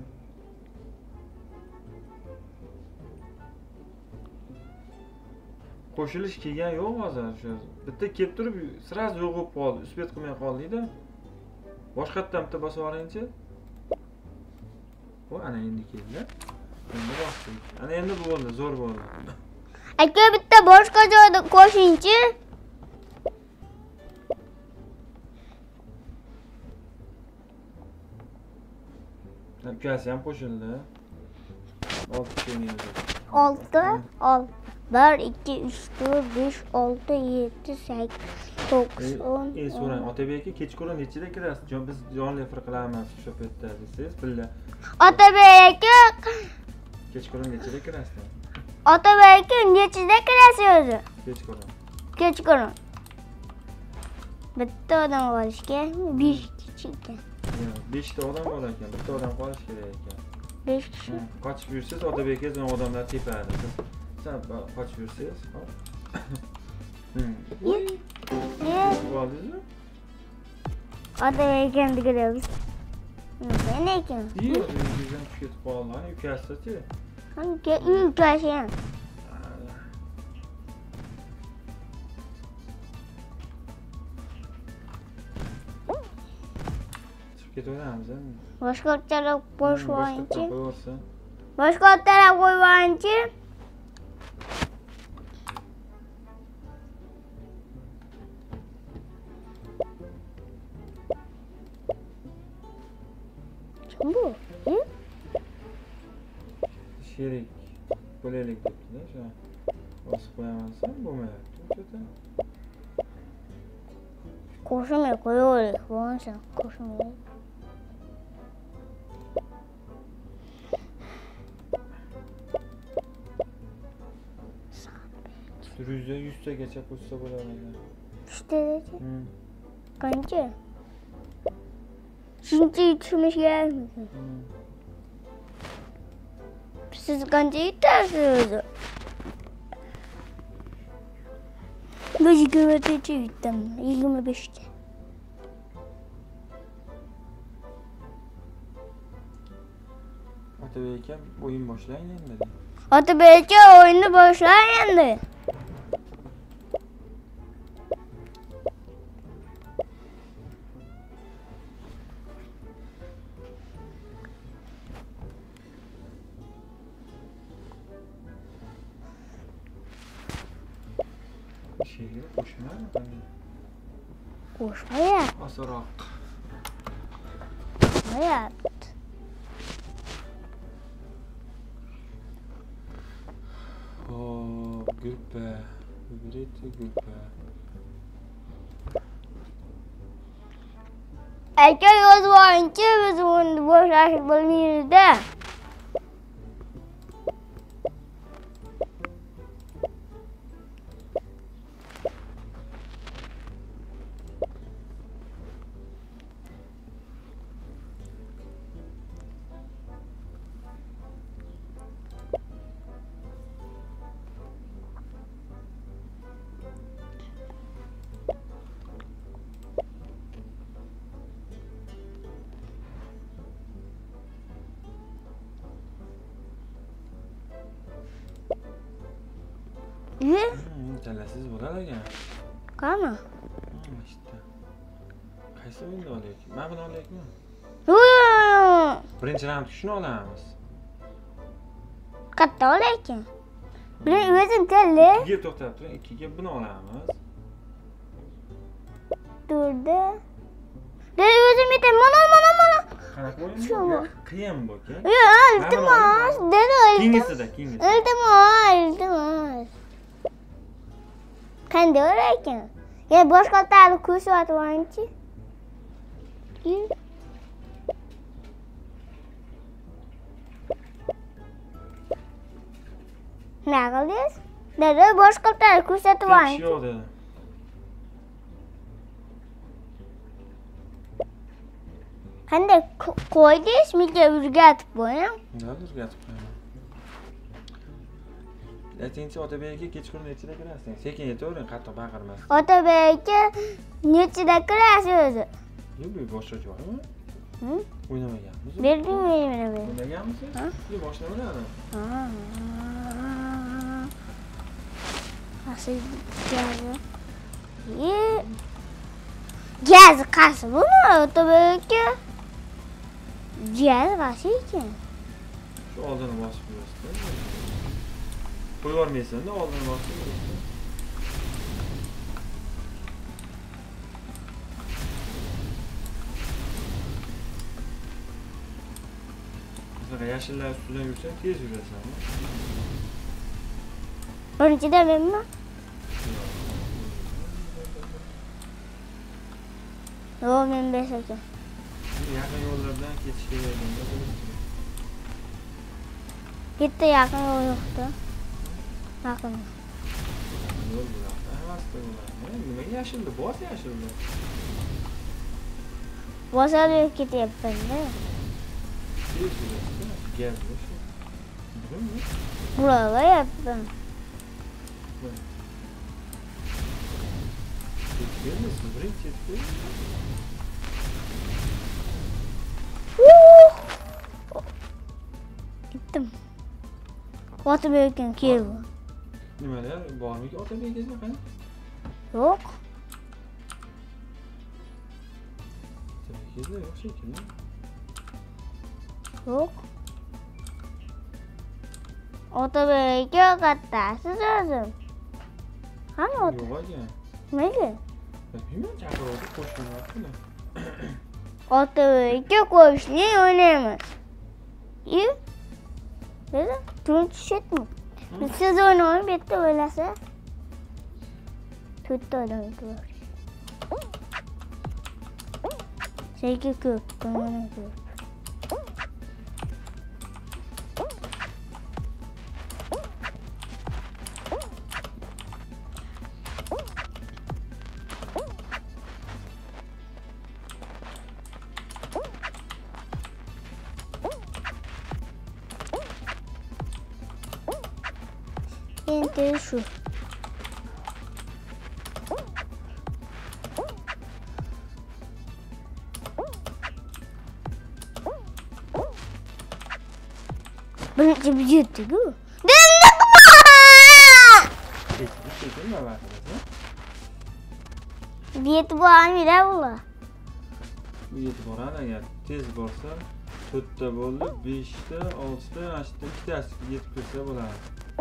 Qo'shilish kelgan yo'q hozir shu. Bitta kelib turib, sразу yo'q bo'lib qoldi. Uspet qilmay qoldik-da. Boshqatdan bitta bosib oling-chi. Bu ana endi keldi. Endi bosdik. Ana endi bo'ldi, zo'r bo'ldi. Aka bitta boshqa joyda qo'shingchi. Ukasi ham qo'shildi. olti kishi o'ynaymiz. olti, olti. bir, ikki, uch, to'rt, besh, olti, yetti, sakkiz, to'qqiz, o'n. Ey, so'rang, Otabek aka kechqurun nechida kirasiz? Biz jonli efir qilamiz shu paytda desangiz, billa. Otabek aka Kechqurun nechida kirasiz? Otabek aka nechida kirasiz o'zi? Kechqurun. Kechqurun. Bitta odam olishga besh kishi ekan. besh ta odam bor ekan, bitta odam qolish kerak ekan. besh kishi. Qochib yursiz, Otabek aka bilan odamlar tepadi. Sen qochib yursiz, hop. Ye. Ye. Bo'ldingizmi? Otabek aka kiramiz. Men ekan. Yo'q, bizdan ketib qoldi. Ukasi-chi? Qancha ukasi ham. ketaveramiz. Boshqa taraf qo'yib Boshqa yuboringchi. qo'yarsan. Boshqa taraf qo'yib yuboringchi. Kim bu? Hı? Sherik bo'laylik debdi-da, o'sha. Bosib qo'yamansan, bo'lmayapti. Qo'shimga qo'yaverdik, bo'lmasa qo'shimga. Yuzda yuztagacha qo'shsa bo'ladi. Yuztagacha? Hmm. Qancha? Shuncha yutishimiz kerakmi? Siz qancha yutasiz o'zi? Ben yigirma tacha yutdim, yigirma beshta. Otabek aka, o'yin boshlang endi. Otabek aka, o'yinni boshlang endi. Şeyleri qo'shmalar mı qanday? Qo'shmayapti. Asroq. Qo'shmayapti. Hop, gruppa. Выберите группа. Aka yozib olingchi, biz uni boshlashni bilmaymiz-da. Ne? Hmm, talasiz bo'lar ekan. Qani? Hmm, işte. Qaysi o'yinni olaylik? Mana buni olaylikmi? Yo'q. Birinchi raund shuni olamiz. Qayerda olaylik? Birin o'zim tanla. ikkiga to'xtab turing, ikkiga buni olamiz. Turdi. Dedi o'zim yetim. Mana mana mana. Qanaqa o'yin Shu. bu? Qiyin bu aka. Yo'q, iltimos. Dedi Keyingisida, keyingisida. iltimos, iltimos. Qanday olaylik? Ya boshqa taraf ko'rsatib olingchi. Nima qildingiz? Dedi boshqa taraf ko'rsatib olingchi. Yo'q dedi. Qanday qo'ydingiz? Menga o'rgatib qo'ying. Nima o'rgatib qo'yaman? Aytingchi, Otabek aka kechqurun nechida kirasiz? Sekin yetavering, qattiq baqirmasdan. Otabek aka nechida kirasiz o'zi? Yo'q, bu boshqa joymi? Hm? O'ynamaganmiz. Berdingmi meni? O'ynaganmisiz? Yo'q, boshlamadim. Ha. Asıl gazı. Ye. Gaz qasi buni Otabek aka? Gaz qasi ekan. Shu oldini bosib qo'yasiz. Qo'yib olmaysan-da, oldini bosib qo'yasiz. Mesela yashillar ustidan yursang tez yurasan. Birinchida menmi? Yo'q, men besh ekan. Yaqin yo'llardan ketishga yordamda bo'ladi. Bitta yaqin yo'l yo'qda. Yaqin. Yo'l yo'q. Hammasi bo'ladi. Nimaga yashildi? Bos yashildi. Bosalib ketyapman-da. Tez yurasiz. Gaz bo'sh. Bilmi? Buralayapman. Kelmisiz, birinchi yetib. Gittim. Otabek aka keldi. Nimalar bormi-ki Otabekingizmi qani? Yo'q. Otabek sakkiz yo'q shekilli. Yo'q. Otabekka kattasiz o'zim. Hamma ota. Yo'q ekan. Nega? Bilmayman, chaqiruvdi, qo'shilmayapti. Otabekka qo'shni o'ynaymiz. И Viza, turun tushyapmi? Siz o'ynayman, bu yerda o'ylasa. To'rtta odam bor. Senga ko'p, menga ko'p. Endi shu. Birinchi byutdi-ku. Biyet bormidi bular. Biyet boradi agar tez borsa, to'rtta bo'ldi, beshta, oltita, ashtita, ikkitasi yetib kirsa bo'ladi.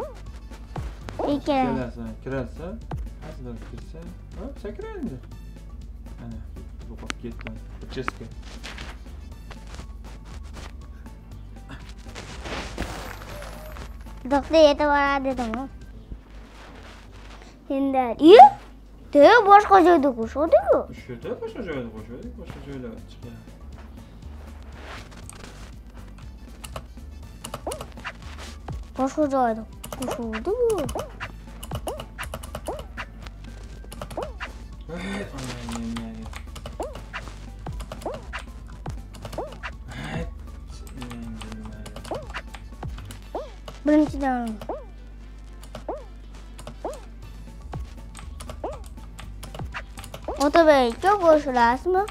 Ikkalasi kirasa, aslan kirsa, ha, sakraydi. Ana, yo'qolib ketdi. Uchastka. Doktor yetib boradi dedim. Endi, "Ey, de boshqa joyda qo'shadi-ku." Shuda boshqa joyda qo'shadi, boshqa joylar chiqadi. Boshqa joyda qo'shadi-ku. Birinchidan Otabekka qo'shilasizmi?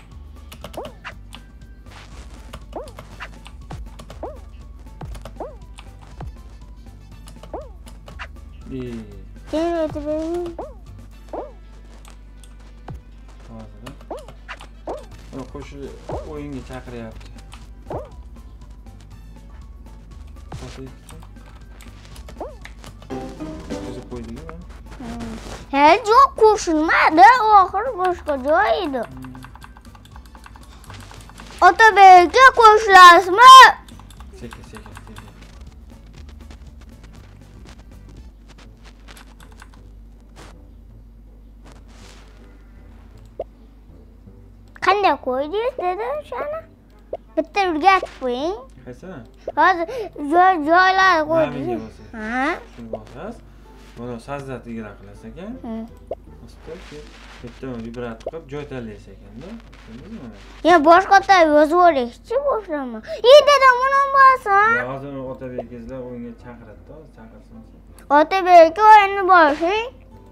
Ee, Sen Otabekmi? hozir. Uni qo'shib o'yinga chaqiryapti. O'zi qo'ydingmi? Ha, yo'q, qo'shilmadi. Oxiri boshqa joy edi. Otabekka qo'shilasizmi? Sekin, sekin, sekin. Qanday qo'ydingiz dedi o'shani? Bitta o'rgatib qo'ying. Qaysini? Hozir joylarni qo'ydingiz. Ha? Shuni bosasiz. Buni sazzatiga qilasiz ekan. Astagfir. Bitta vibrat qilib joy tanlaysiz ekanda. Tushundingizmi? Ya boshqacha yozib olishchi boshlama. Ey dadam, buni bosan. Ya hozir Otabekingizlar o'yinga chaqiradi-da, chaqirsin. Otabekka o'yinni boshing.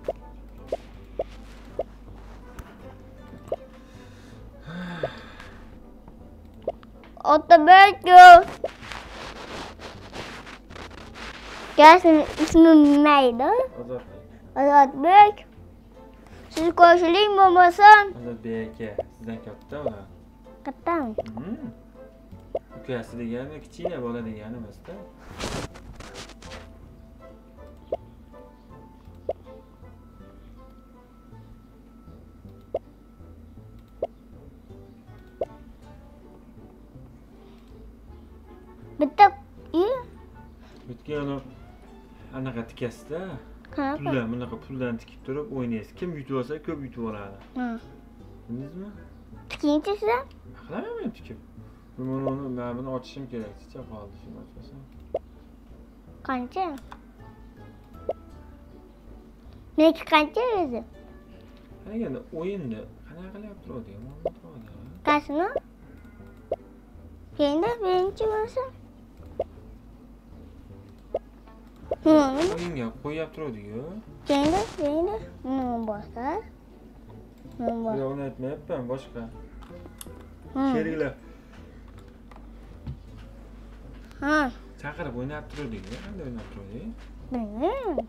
Otabekka. Gasin ismi nima edi? Ozodbek. Ozodbek. Siz qo'shiling bo'lmasam. Ozodbek aka, sizdan katta ular. Kattami? Mhm. Ukasi degani kichkina bola degani emas-da. Bitta i Bitga uni anaqa tikasizda. qanaqa? Puldan, bunaqa puldan tikib turib o'ynaysiz. Kim yutib olsa, ko'p yutib oladi. Ha. Bildingizmi? Tikingchi sizlar? Qilaman tikib. Buni uni men buni ochishim kerak. Chiqa qoldi, shuni ochsam. Qancha? Nega qancha o'zi? Qanaqa endi o'yinni qanaqa qilib turadi, yomon turadi. Qasmi? Endi birinchi bo'lsa. O'yinga qo'yib turadi-ku. Endi, endi nima bosar? Nima bosar? Yo'q, uni aytmayapman, boshqa. Sheriklar. Ha. Chaqirib o'ynab turadi-ku. Qanday o'ynab turadi? Bilmayman.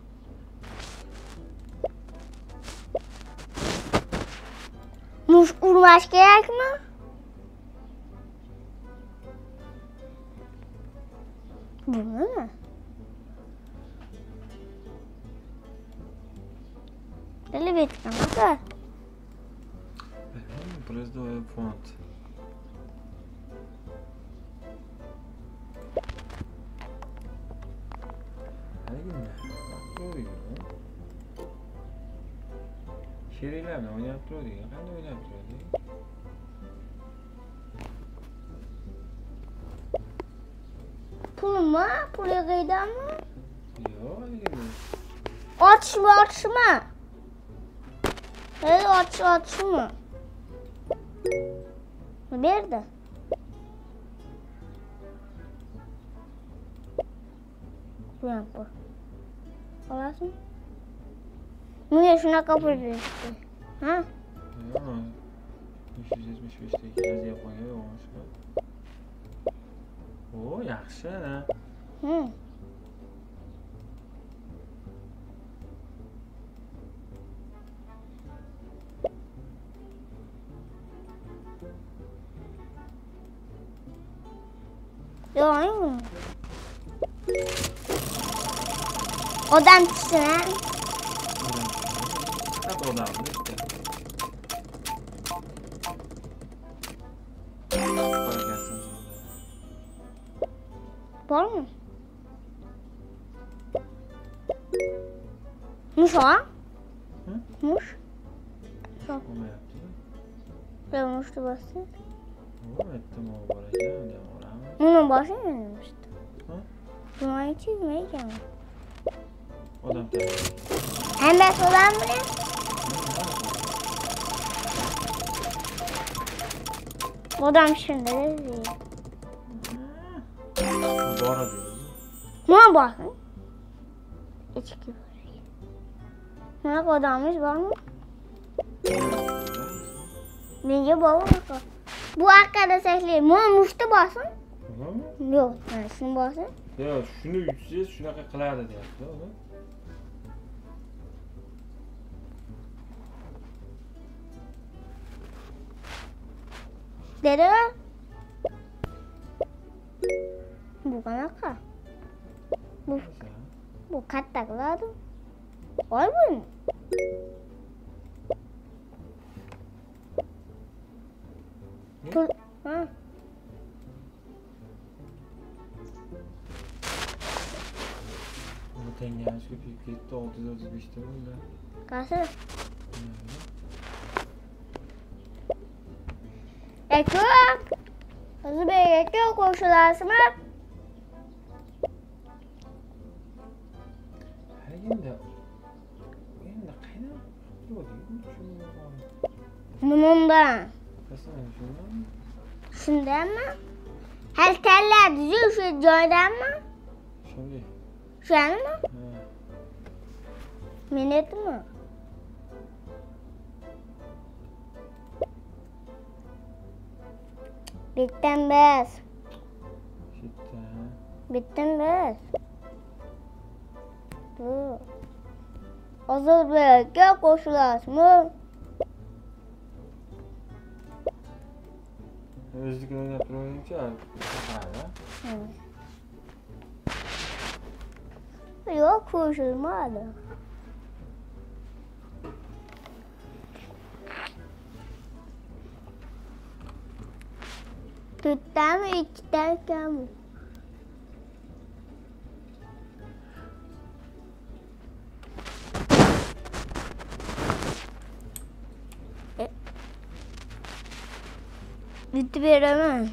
Mush urmash kerakmi? Bunimi? Elevator mı? Простой фонд. Şerilerle oynayıp duruyor. Ben de oynayıp duruyor. Pul mu? Pulya kıydan mı? Yok, hadi gidelim. Atışma, atışma. Evet, atış, atışma. Nerede? Bu yapı. Orası mı? Niye şuna kapatıyorsun? Ha? Ya, besh yuz yetmish beshdagi yazıya qo'ygan olmuş. O, yaxshi ha. Hı. Yok. Odam çıksın ha. Hadi odam işte. Var mı? Muş o? Hı? Muş. Onu yaptı. Ben muştu bastı. O ettim o barajı. Ne var ama? Bunun başı mı demişti? Hı? Bunun çizmeyi geldi. Odam tabii. Hemen soran mı? Odam şimdi de değil. Bora diyoruz. Buna bakın. İçki var. Buna odamız var mı? Neye bakın? Bu arkada sesli. Buna muştu basın. Tamam. Yok. Yani şunu basın. Ya shuni yutsangiz shunaqa qiladi deyapti u. Dede bu qanaqa? Bu bu katta qiladi. Voy bu. Pul, ha. Bu tengash ko'payib ketdi, olti yuz o'ttiz besh ta bo'ldi. Qaysi? Ekran. Uzbekga qo'shilasizmi? Endi endi qaynab turdi. Bundan. Qasam shundan. Shundanmi? Hal tanladi shu joydanmi? Shunday. Shanmi? Ha. Menetmi? Bittan bas. Bitta. Bittan bas. Bu. Uzbekga qo'shilasizmi? O'zlik o'ynab turguncha qara. Yo'q, qo'shilmadi. Bittami, ikkita ekanmi? Bitti beraman.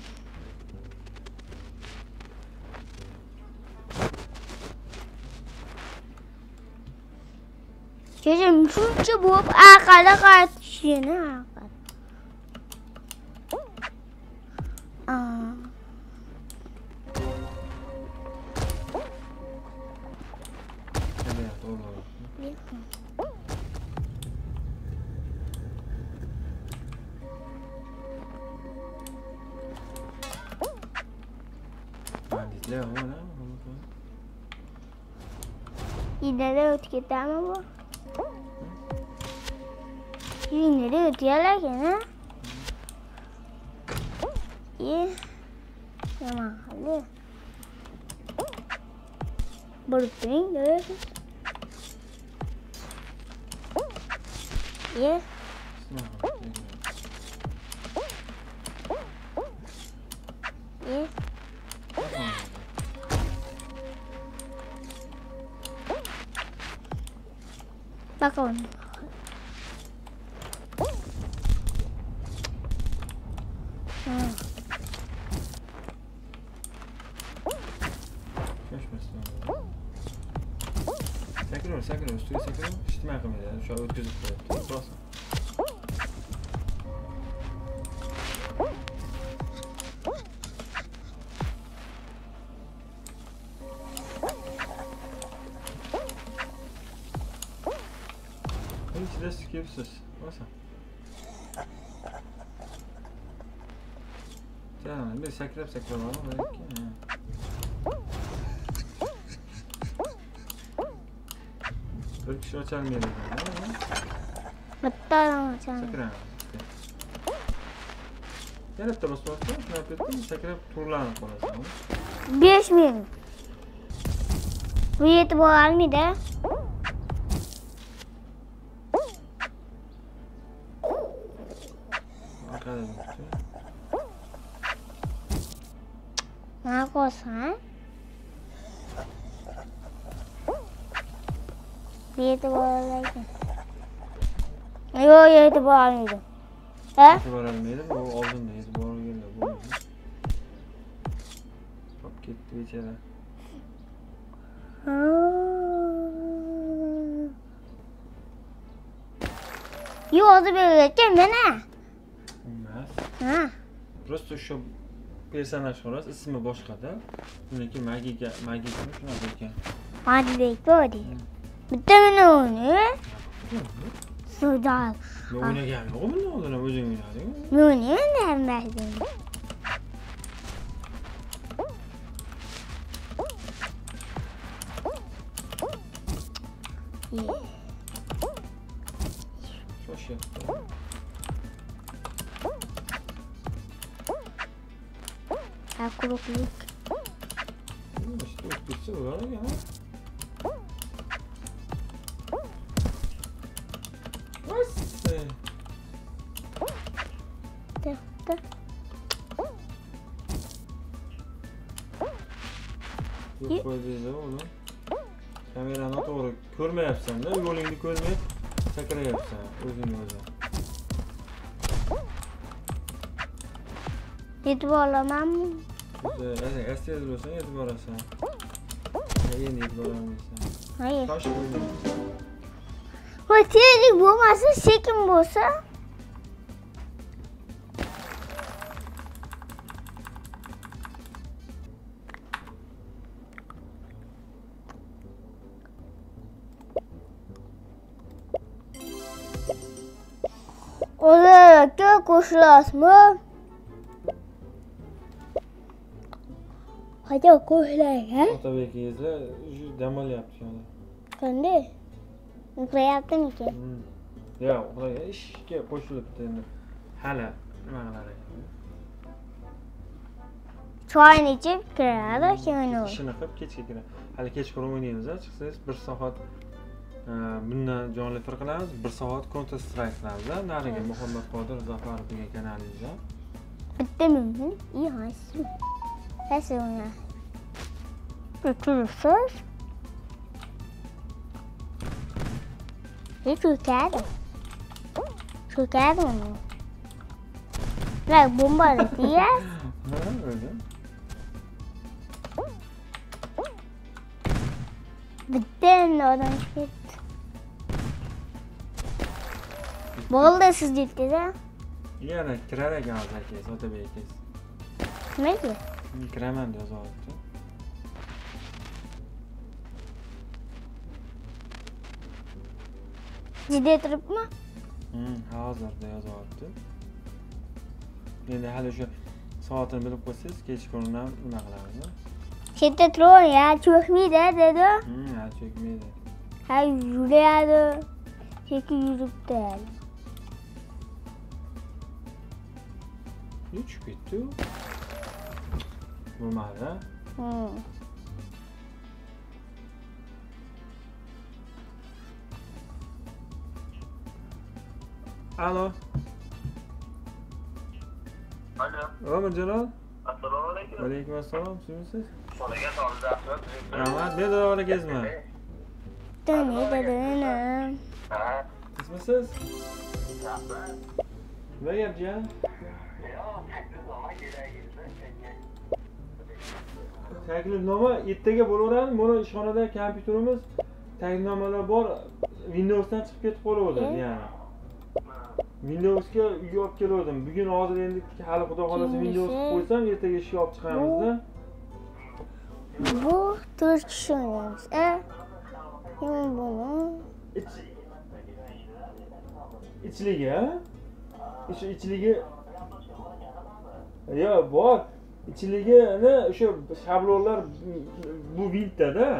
Keyin shuncha bo'lib aqalda qaytishini aqal. Ah. Qanday bo'ldi? Banditlar mana. Yine öt ketami bu? Yine de öt yalarken ha? İyi. Tamam hadi. Borib turing. Yes. Yes. Bakın. Hmm. Sakın sakın üstüne sakın. İşte ben kamerayı şu an ötküzüp koyuyorum. Burası. İçinde skipsiz. Burası. Canım bir sakrap sakrap var belki. Bir kişi açalım. Hatta açalım. Sakrap. Yana da basmak için ne yapıyordun? Sakrap turlanıp koyasın. beş bin. Bu yeti boğar mıydı? Ne yapıyorsun? Yeti boğarlaydı. Yok yeti boğarmaydı. He? Yeti boğarmaydı. O aldın da yeti boğarmaydı. Hop gitti içeri. Yok da böyle geçeceğim ben ha. Olmaz. Ha. Просто şu personaj xolos ismi boshqada. Uniki magiga magiga shunaqa ekan. Hadi bekle. Bitta meni o'yna. Sudal. Ne o'ynagan yo'q buni oldin o'zing o'ynading. Men o'ynayman ben. Sho'shyapti. Ha quruqlik. İşte o'tkichsa bo'ladi ya. Vosse. Tıktı. Yo'q qo'ydingiz oğlum. Kamerani to'g'ri ko'rmayapsan-da, yo'lingni ko'rmay sakrayapsan o'zing o'zing. Yetib olamanmi? Astiz bo'lsang yetib borasan. Endi yetib olmaysan. Hayır. Tosh qo'yding. Voy tezlik bo'lmasa, sekin bo'lsa. Olarga qo'shilasizmi? Hadi qo'shilaylik, ha? Otabekingizlar dam olyapti hozir. Qanday? Uxlayaptimikan? Yo'q, uxlagan ishga qo'shilibdi endi. Hali nima qilar ekan? Choyni ichib kiradi, keyin o'ynaydi. Ishini qilib kechga kiradi. Hali kechqurun o'ynaymiz-a, chiqsangiz bir soat bundan jonli efir qilamiz, bir soat Counter Strike qilamiz-a. Nariga Muhammad Qadir Zafar degan kanalingizda. Bitta mumkin? İyi haysi. Haysi o'ynaydi. Bitirsiz. Hiç uçardı. Uçardı onu. Like bomba atıyor. Ha, öyle. Bitten oradan çıktı. Bol da siz gitti de. Yana kirar ekan hozir aka, Otabek akangiz. Nimaga? Kiraman deb yozyapti. Jiddiy turibmi? Hmm, hozirda yozyapti. Endi hali shu soatini bilib qo'ysangiz, kechqurun ham nima qilamiz? Chetda turib ya, cho'kmaydi dedi. Hmm, ha, cho'kmaydi. Ha, yuradi. Sekin yuribdi. Uch ketdi. Bo'lmadi. Hmm. Alo. Alo. Omar Jalol. Assalomu alaykum. Va alaykum assalom. Kimsiz? Xonaga soldi. Rahmat. Bedor kezma. Tani dadana. Ha. Ismisiz? Nima gap jiyan? Taklifnoma ertaga bo'laveradi. Mana ishxonada kompyuterimiz taklifnomalar bor. Windowsdan chiqib ketib qoladi, ya'ni. Windowsga uyga olib keldim. Bugun hozir endi hali xudo xolasa Windows qo'ysam, ertaga ishga olib chiqamiz-da. Bu to'rt kishi o'ynaymiz. A? Kim bu? İçligi, ha? Ichi ichligi. Yo, bor. Ichligini o'sha shablonlar bu vintda-da.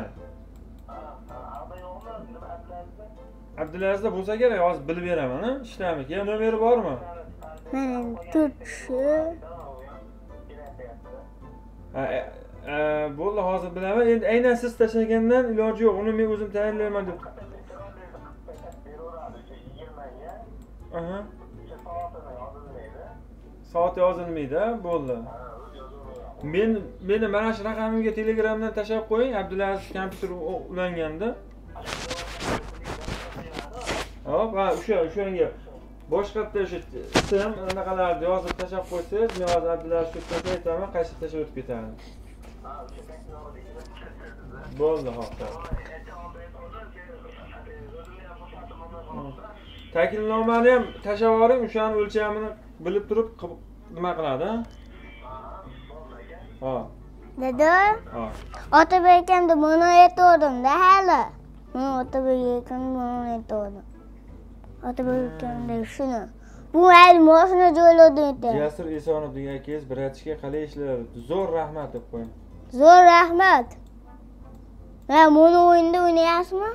Abdulazizda bo'lsa kerak, hozir bilib beraman, ha? Ishlamik. Ya nomeri bormi? Mana to'rt kishi. Ha, bo'ldi, hozir bilaman. Endi aynan siz tashlagandan iloji yo'q. Uni men o'zim tayyorlayman deb. Aha. Soat yozilmaydi, bo'ldi. Men meni mana shu raqamimga Telegramdan tashlab qo'ying, Abdulaziz kompyuter ulanganda. Hop, ha, o'sha o'shanga boshqatda o'sha ism anaqalarni yozib tashlab qo'ysangiz, men hozir Abdulaziz shu tashlab aytaman, qaysi tashlab o'tib ketadi. Bo'ldi, hop. Taklifnomani ham tashlab yuboring, o'shani o'lchamini bilib turib nima qiladi, ha? Ha. Dada? Ha. Otabek hamda buni aytdim-da hali. Men Otabek ekanman, buni aytdim. Otabek hamda shuni. Bu hali moshina joyladim. Jasur Esonov degan akangiz bratishga qalay ishlar? Zo'r rahmat deb qo'ying. Zo'r rahmat. Ha, buni o'yinda o'ynayapsizmi?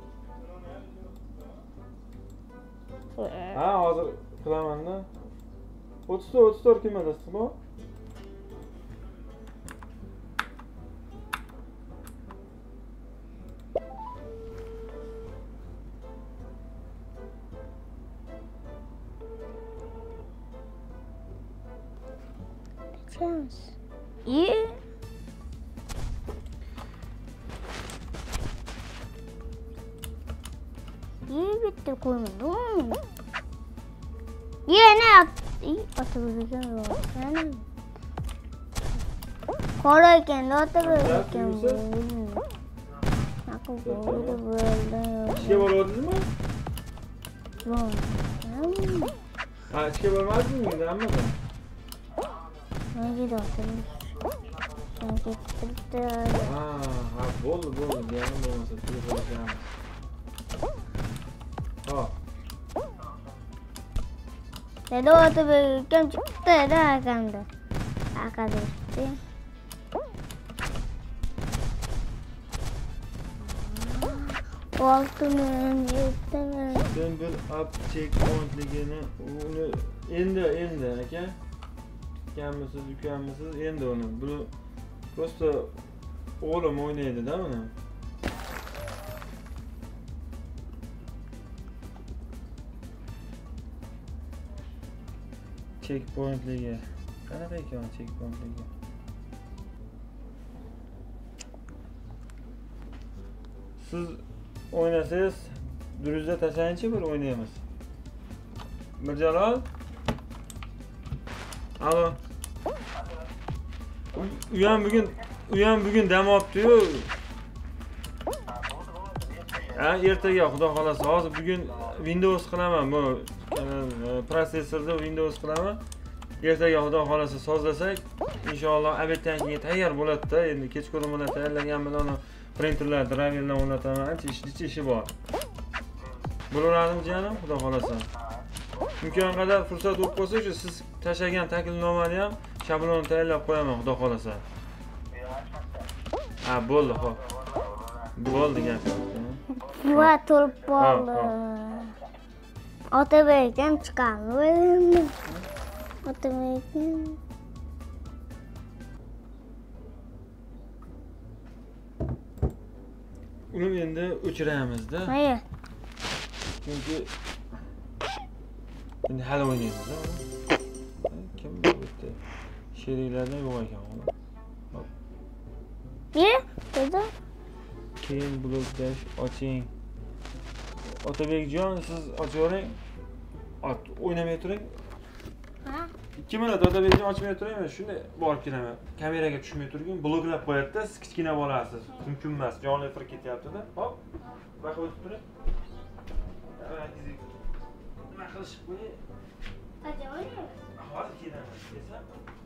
Ha, hozir qilaman-da. o'ttiz to'rt o'ttiz to'rt kimadasiz bu? Chance. Yeah. Yeah, bitti koymadım. Yeah, ne yaptı? Otabek'e var. Korayken de Otabek'e var. Aku böyle böyle. İşe bormadınız mı? Var. Ha, işe bormadınız mı? Neden mi? Ne gidiyorsun? Sen gittin. Ha, ha, bo'ldi, bo'ldi. Diyelim bo'lmasa, telefon qilamiz. Ha. Dada Otabek'e çıktı da akamda. Akada gitti. Walkthroughs yetmez. Ben bir up checkpointligini uni endi endi aka. Ukamisiz, ukamisiz endi uni. Buni prosta o'g'lim o'ynaydi-da buni. Checkpointligi. Qanaqa ekan checkpointligi? Siz o'ynasangiz, duruzda tashlayinchi bir o'ynaymiz. Mirjalol? Alo. U ham bugun, u ham bugun dam olibdi-yu. Ha, ertaga xudo xolasa. Hozir bugun Windows qilaman, bu prosessorda Windows qilaman. Ertaga xudo xolasa sozlasak, inshaalloh abetdan keyin tayyor bo'ladi-da. Endi kechqurun bilan tayyorlangan bilan printerlar, driverlar o'rnataman. Ancha ish, ishi bor. Bo'laveradimi jiyanim, xudo xolasa. Imkon qadar fursat bo'lib qolsa, shu siz tashlagan taklifnomani ham shablonni tayyorlab qo'yaman, xudo xolasa. Ha, bo'ldi, xo'p. Bo'ldi gap. Va to'lib qoldi. Otabek ham chiqadi. Otabek. Uni endi o'chiramiz-da. Hayır. Chunki Endi hali o'ynaymiz ha. Kim bu bitta sheriklardan yo'q ekan uni. Hop. Ne? Dedi. Keyin blok dash oching. Otabekjon siz ochavering. Ot o'ynamay turing. Ha? ikki minut Otabekjon ochmay turing, shunday borib kelaman. Kameraga tushmay turgin, bloklab qo'yadi-da, siz kichkina bo'lasiz. Mumkin emas, jonli efir ketyapti-da. Hop. Baqa o'tib turing. Nima qilishib qo'yay? Qachon o'ynaymiz? Hozir kelaman, desam.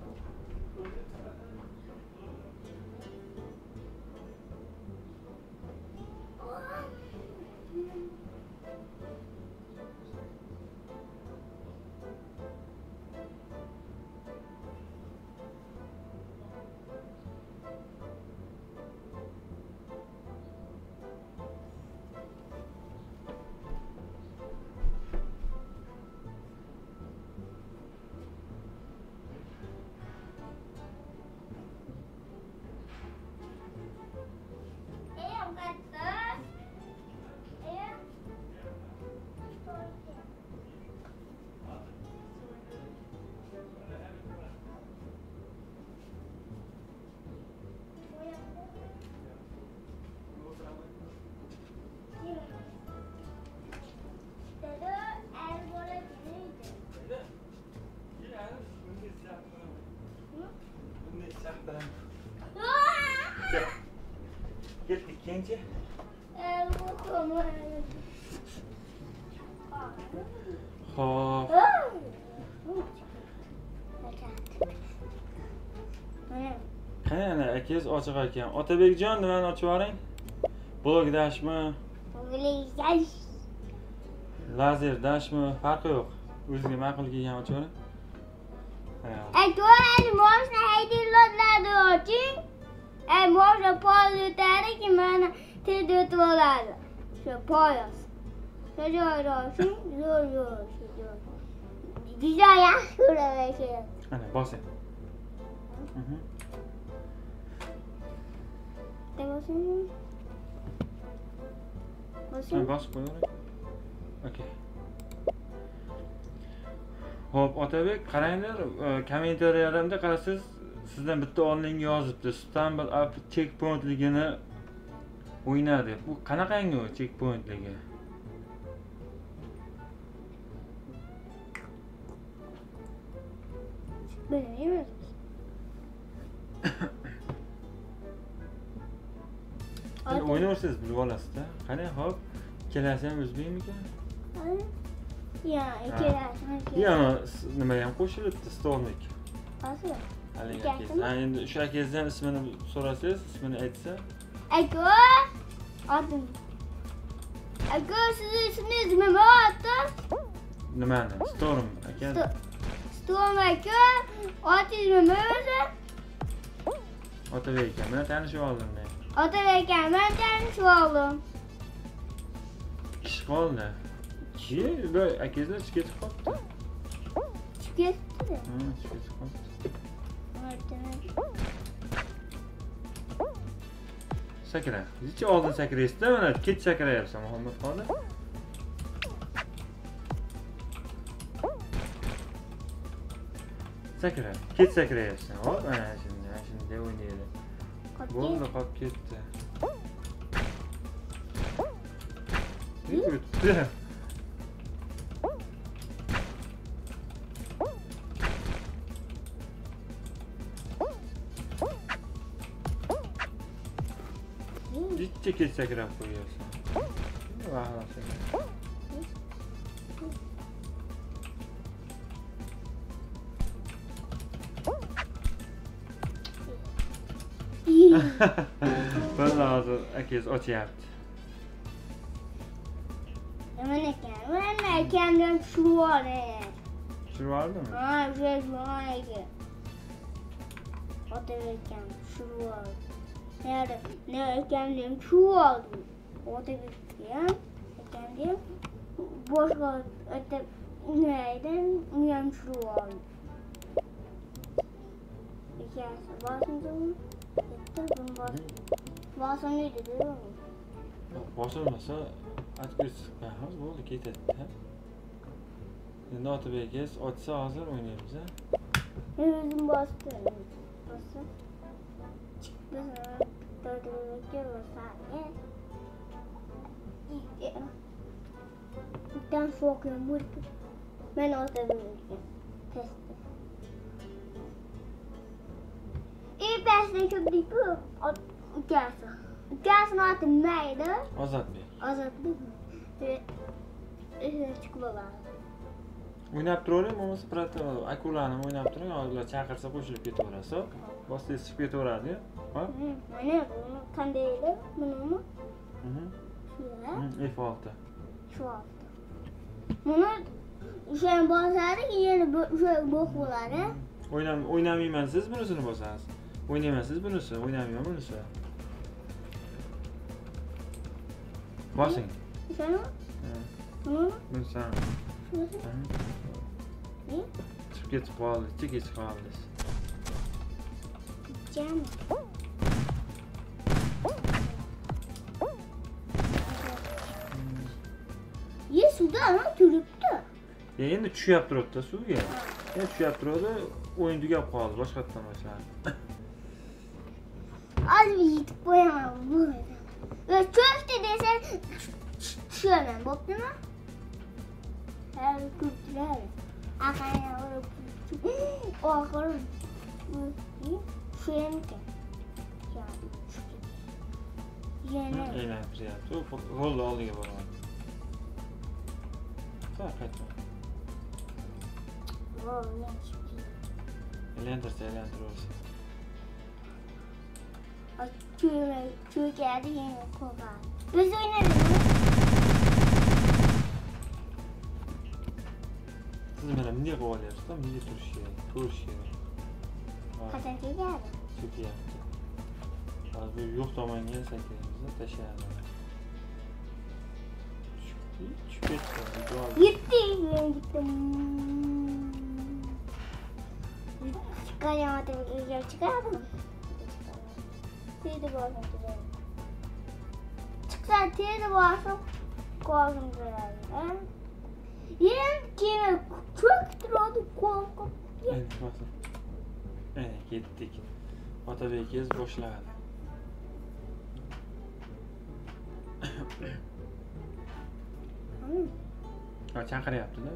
Ketdik keyinchi. Xo'p. Qani akangiz ochiq ekan. Otabekjon nimani ochib yuboring? Blok dashmi? Lazer dashmi? Farqi yo'q. O'ziga ma'qul kelgan ochib yuboring. Ey, можно haydilarni oching. Ey, можно poyozlari ki mana tezda bo'ladi. Shu poyoz. Shu joyda oching, zo'r zo'r shu joy. Viza yaxshi ko'raman. Ana, bosing. Mhm. Bosing. Bosing. Bos qo'ying. Okay. Xo'p, Otabek, qaranglar, kommentariyalarimda qarasangiz, sizdan bitta oldingi yozibdi. Stumble up checkpointligini o'yna deb. Bu qanaqangi u checkpointligi? Bilmayman. Endi o'ynayversiz, bilib olasiz-da. Qani, xo'p, ikkalasi ham o'zbekmikan? Ya, ikkalasi. Ya, nima ham qo'shilibdi, stolnik. Asli. Haligi akangiz. Ha, endi o'sha akangizdan ismini so'rasangiz, ismini aytsa. Aka, adim. Aka, sizning ismingiz nima oti? Nimani? Storm aka. Storm aka, otingiz nima o'zi? Otabek aka, men tanishib oldim men. Otabek aka, men tanishib oldim. Ish qoldi. Chi, bu akangizlar chiqib ketib qolibdi. Chiqib ketdi. Ha, chiqib ketib qolibdi. Sakra. Necha oldin sakraysizda, mana kech sakrayapsan, Muhammad Qadir. Sakra, kech sakrayapsan. Hop, mana shunday, shunday o'ynaydi. Bo'ldi, qolib ketdi. O'tdi. Necha kech sakrab qo'yapsan. Vahrosa. Bana hozir akangiz ochyapti. Nima ekan? Mana akamdan tushib yubordi. Tushib yubordimi? Ha, tushib yubordi. Otabekam tushib yubordi. Nerede? Ne akamdan tushib yubordi. Otabekam, akamdan boshqa o'tib neyden uyam tushib yubordi. Ikkalasi bosimdimi? Bitta bor. Bosimdi dedi. Bosilmasa, atkiz. Ha, bo'ldi, ketadi. Endi Otabek ochsa hozir o'ynaymiz, ha? Men o'zim bosib beraman. Bosib. Chiqdi. To'g'ri bosadi. Bitta so'qim bo'ldi. Men Otabekga test. E pastda cho'kdi-ku. Ukasi. Ukasini oti nima edi? Ozodbek. Ozodbek. E chiqib oladi. O'ynab turavering, bo'lmasa proto akulani o'ynab turing, ular chaqirsa qo'shilib ketaverasiz. Boshqa chiqib ketaveradi-yu. Ha? Mana buni qanday edi? Bunimi? Mhm. Shu. F olti. Shu. Buni o'shan bosadi, yana o'sha bo'ladi. O'ynam o'ynamayman siz bunisini bosasiz. O'ynayman siz bunisi, o'ynamayman bunisi. Bosing. O'shani? Buni? Bunisi. Ne? Chiqib ketib qoldi, chiqib ketib qoldi. Jam. Ye suvda ana turibdi. Endi tushyap turibdi suvga. Endi tushyap turadi, o'yin tugab qoldi, boshqatdan boshlanadi. Hozir yetib qo'yaman bu. Va cho'kdi desa tushaman, bo'ptimi? Ha, ko'plar. Aqayna urib. Oxiri. Shuyanka. Yana. Aylantiryapti. G'olni oldiga boraman. Faqat. Voy, yaxshi. Aylantirsa aylantiravers. Cho'kadi, cho'kadi yana qo'yadi. Biz o'ynaymiz. Siz mana bunday qilib olyapsiz, bunday turish kerak, ko'rish kerak. Qachon tegadi? Cho'kyapti. Hozir yo'q tomonga sakraymiz, tashlaymiz. Tushib ketdi. Yetti, men gittim. Chiqaryapti, uyga chiqardim. Tezda bordim kerak. Chiqsa tezda borib qoldim kerak. Endi keyin cho'kib turadi, qo'rqib. Endi bosim. Mana ketdik. Otabekingiz boshladi. Ha, chaqiryapti-da.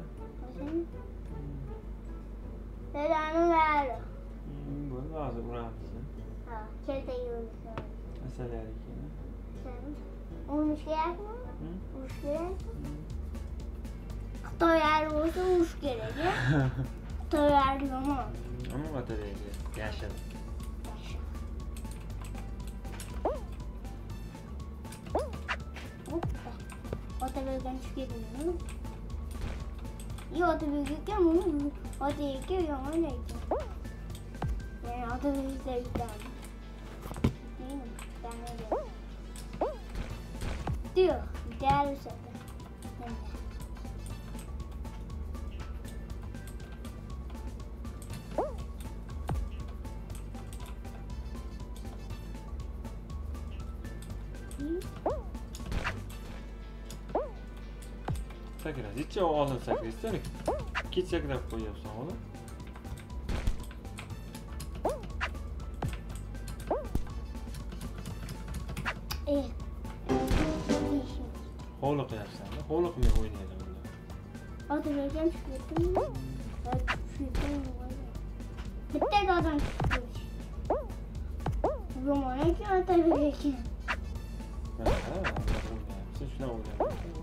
Dadani vali. Bo'ldi, hozir uramiz. Ha, kelta yo'lda. Masalar ekan. Sen urish kerakmi? Urish kerakmi? Xitoylar bo'lsa urish kerak. Xitoylar yomon. Ammo Otabekga yashil. Otabekdan tushib ketdingmi? Yo'q, Otabekka buni Otabekka yomon ekan. Men Otabekni sevdim. Diyor, değerli şeyler. Sakra, hiç o aldın sakra istedik. Git sakra koyuyorsun oğlum. İyi. Hovliq yapsan da, hovliq mi oynayalım bunda? Otabekdan tushib ketdimmi? Ha, tushib ketdim. Bitta odam tushib yomon ekan Otabek ekan. Ha, oynayapsın, shuna oynayapsın.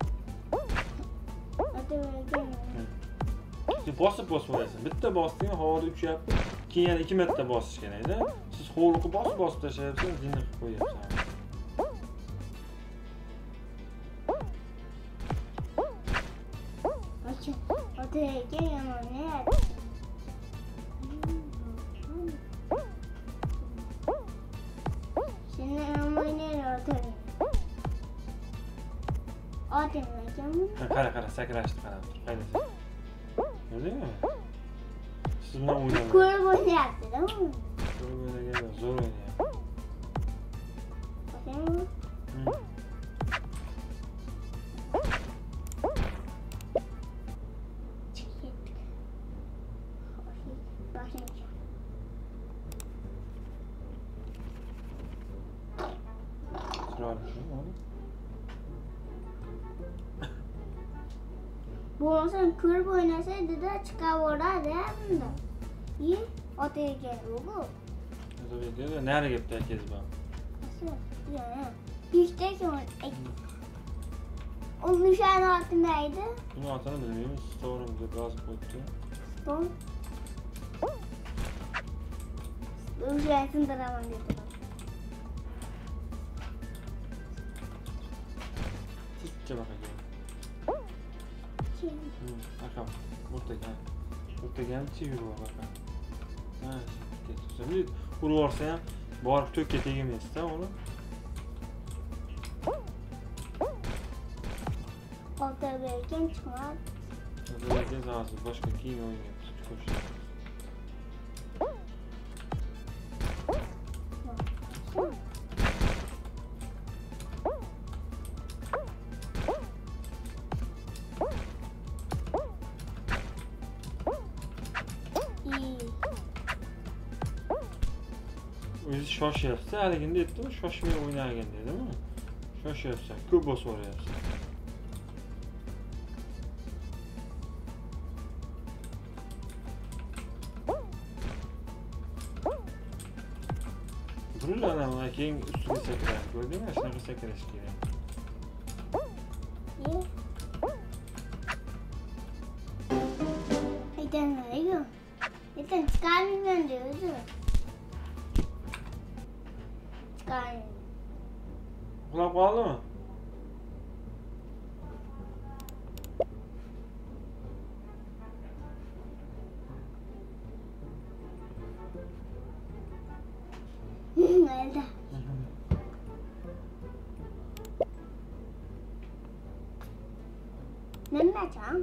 Otabekdan. Siz bosib bosib o'rasan. Bitta bosding, havoda uchyapti. Keyin yana ikki marta bosish kerak-da. Siz hovliqni bosib bosib tashlayapsiz, jinni qilib qo'yapsiz. Otabekka yomon ne? Seni yomon ne Otabek? Otabek Qara, qara, sakrashni qarab tur. Qaydasi? Ko'rdingmi? Siz bilan o'ynayapsiz. ko'rib o'ynayapti-da u. Ko'rib o'ynagan zo'r o'ynayapti. Otabek Bo'lmasa ko'rib o'ynasa dedi, chiqaveradi bunda. Yi, otaga bu. Otaga nari gapda akangiz bor. Ya, ishda so'ng. Uni nishoni otmaydi. Uni otini bilmaymiz, Storm deb yozib qo'yibdi. Storm. O'sha sindiraman dedi. Chiqcha baqaga. Hmm, akam, o'rtaga. O'rtaga ham chivir bor baqa. Ha, ketdi. Urib olsa ham borib to'kka tegmaysiz-da, uni. Oltabergan chiqmadi. Oltabergan hozir boshqa keyin o'ynayapti, ko'rishdi. O'zi shoshyapti, haligini aytdim, shoshmay o'ynagan dedimi? Shoshyapsan, ko'p bosib o'ryapsan. Buriladi ama keyin ustiga sakraydi, ko'rdingmi? Shunaqa sakrash kerak. Aytmaydi. Aytdan chiqarmayman dedi. Chiqarmayman. Uxlab qoldimi? Mayda. Nima cham?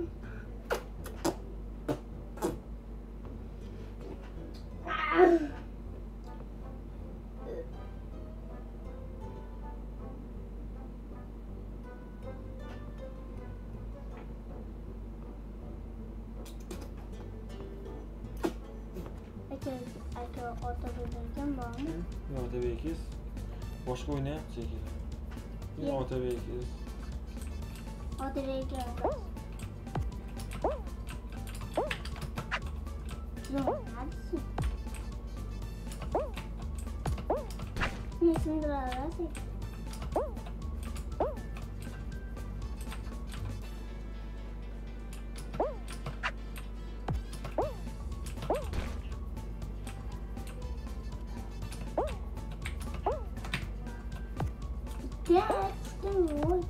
Aka ota bilgan bormi? Yo'q, ota bekiz. Boshqa o'ynayapti shekilli. Yo'q, ota bekiz. Ota bekiz. Yo'q, hadi. Ne sindiralarsa. That's the one.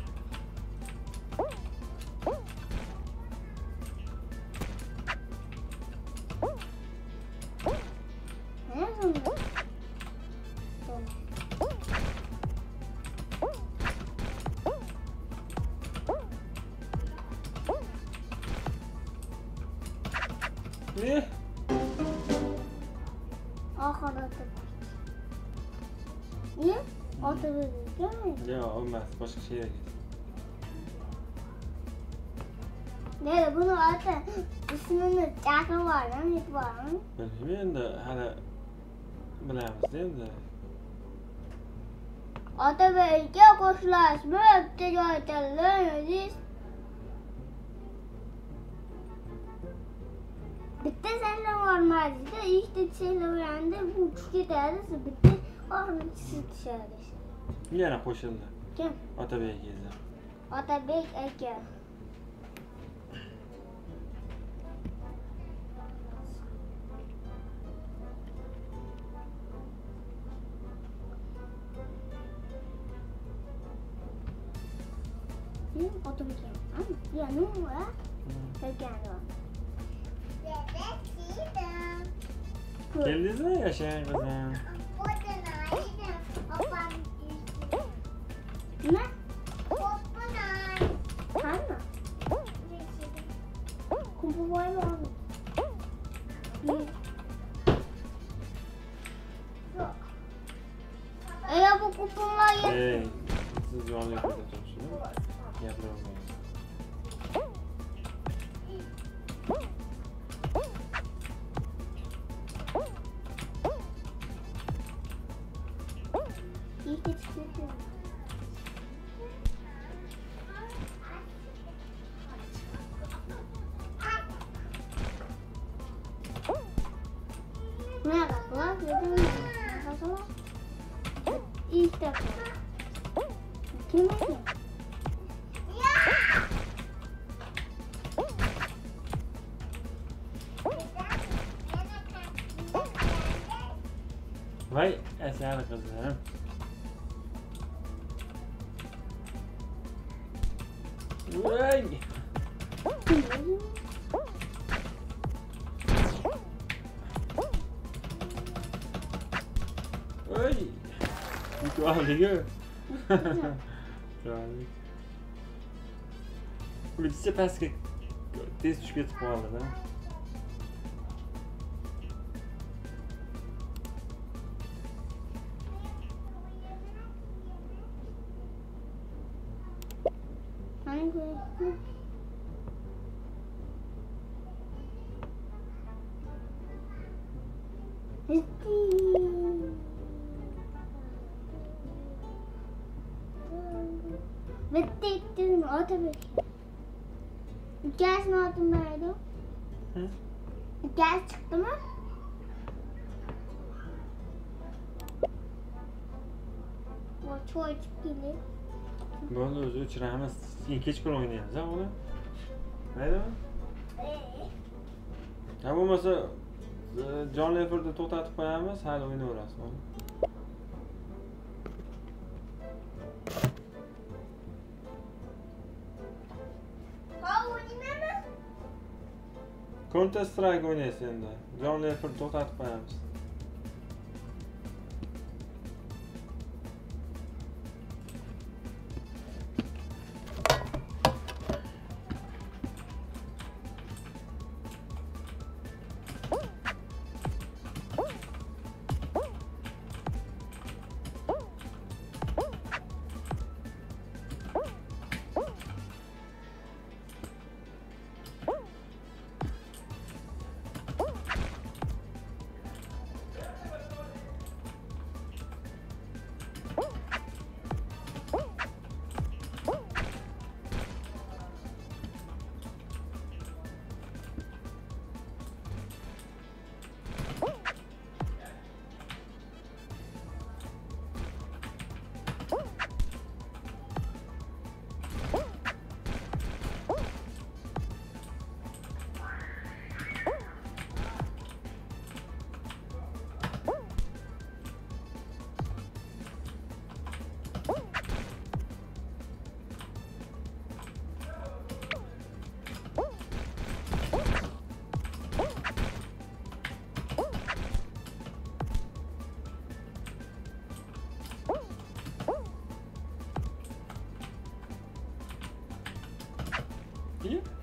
Ne? Ahırda. Ne? Otobüs değil mi? Yo'q, olmaz. Boshqa sheyga ket. Ne bunu ata ismini chaqib bordim, yetib bordim. Bilmayman endi, hali bilamiz endi. Otobüsga qo'shilasiz, joy tanlaysiz. Bitta sayla bormadida, ikkita sayla o'randa bu tushib ketadi, bitta oxirgi tushadi. Yana qo'shildi. Kim? Otabek aka. Otabek aka. Kim? Otabek aka. Ya, nu va? Kelgan. Keldingizmi yashang qizim? Nima? Qani? Kumpu bormi? Ey, bu kupumlar yet. Ey, siz jonli efirda turibsizmi? Gapirolmayman. Ikkita chiqdi. İşte. Kim var? Vay, asal qizim. Vay. Vay. Chiroyli-ku. Chiroyli. Bitta pastga tez tushib ketib qoldi-da. Bitti ettim otobüs. Gaz mı aldın nerede? Hı? Gaz çıktı mı? O çocuk gibi. Bo'ldi, o'zi o'chiramiz. Keyin kechqurun o'ynaymiz, ha, uni. Maydami? Ha, bo'lmasa jonli efirda to'xtatib qo'yamiz, hali o'ynayverasiz. Ha, oynaymaymi? Counter Strike o'ynaysiz endi. Jonli efirda to'xtatib qo'yamiz. Yeah.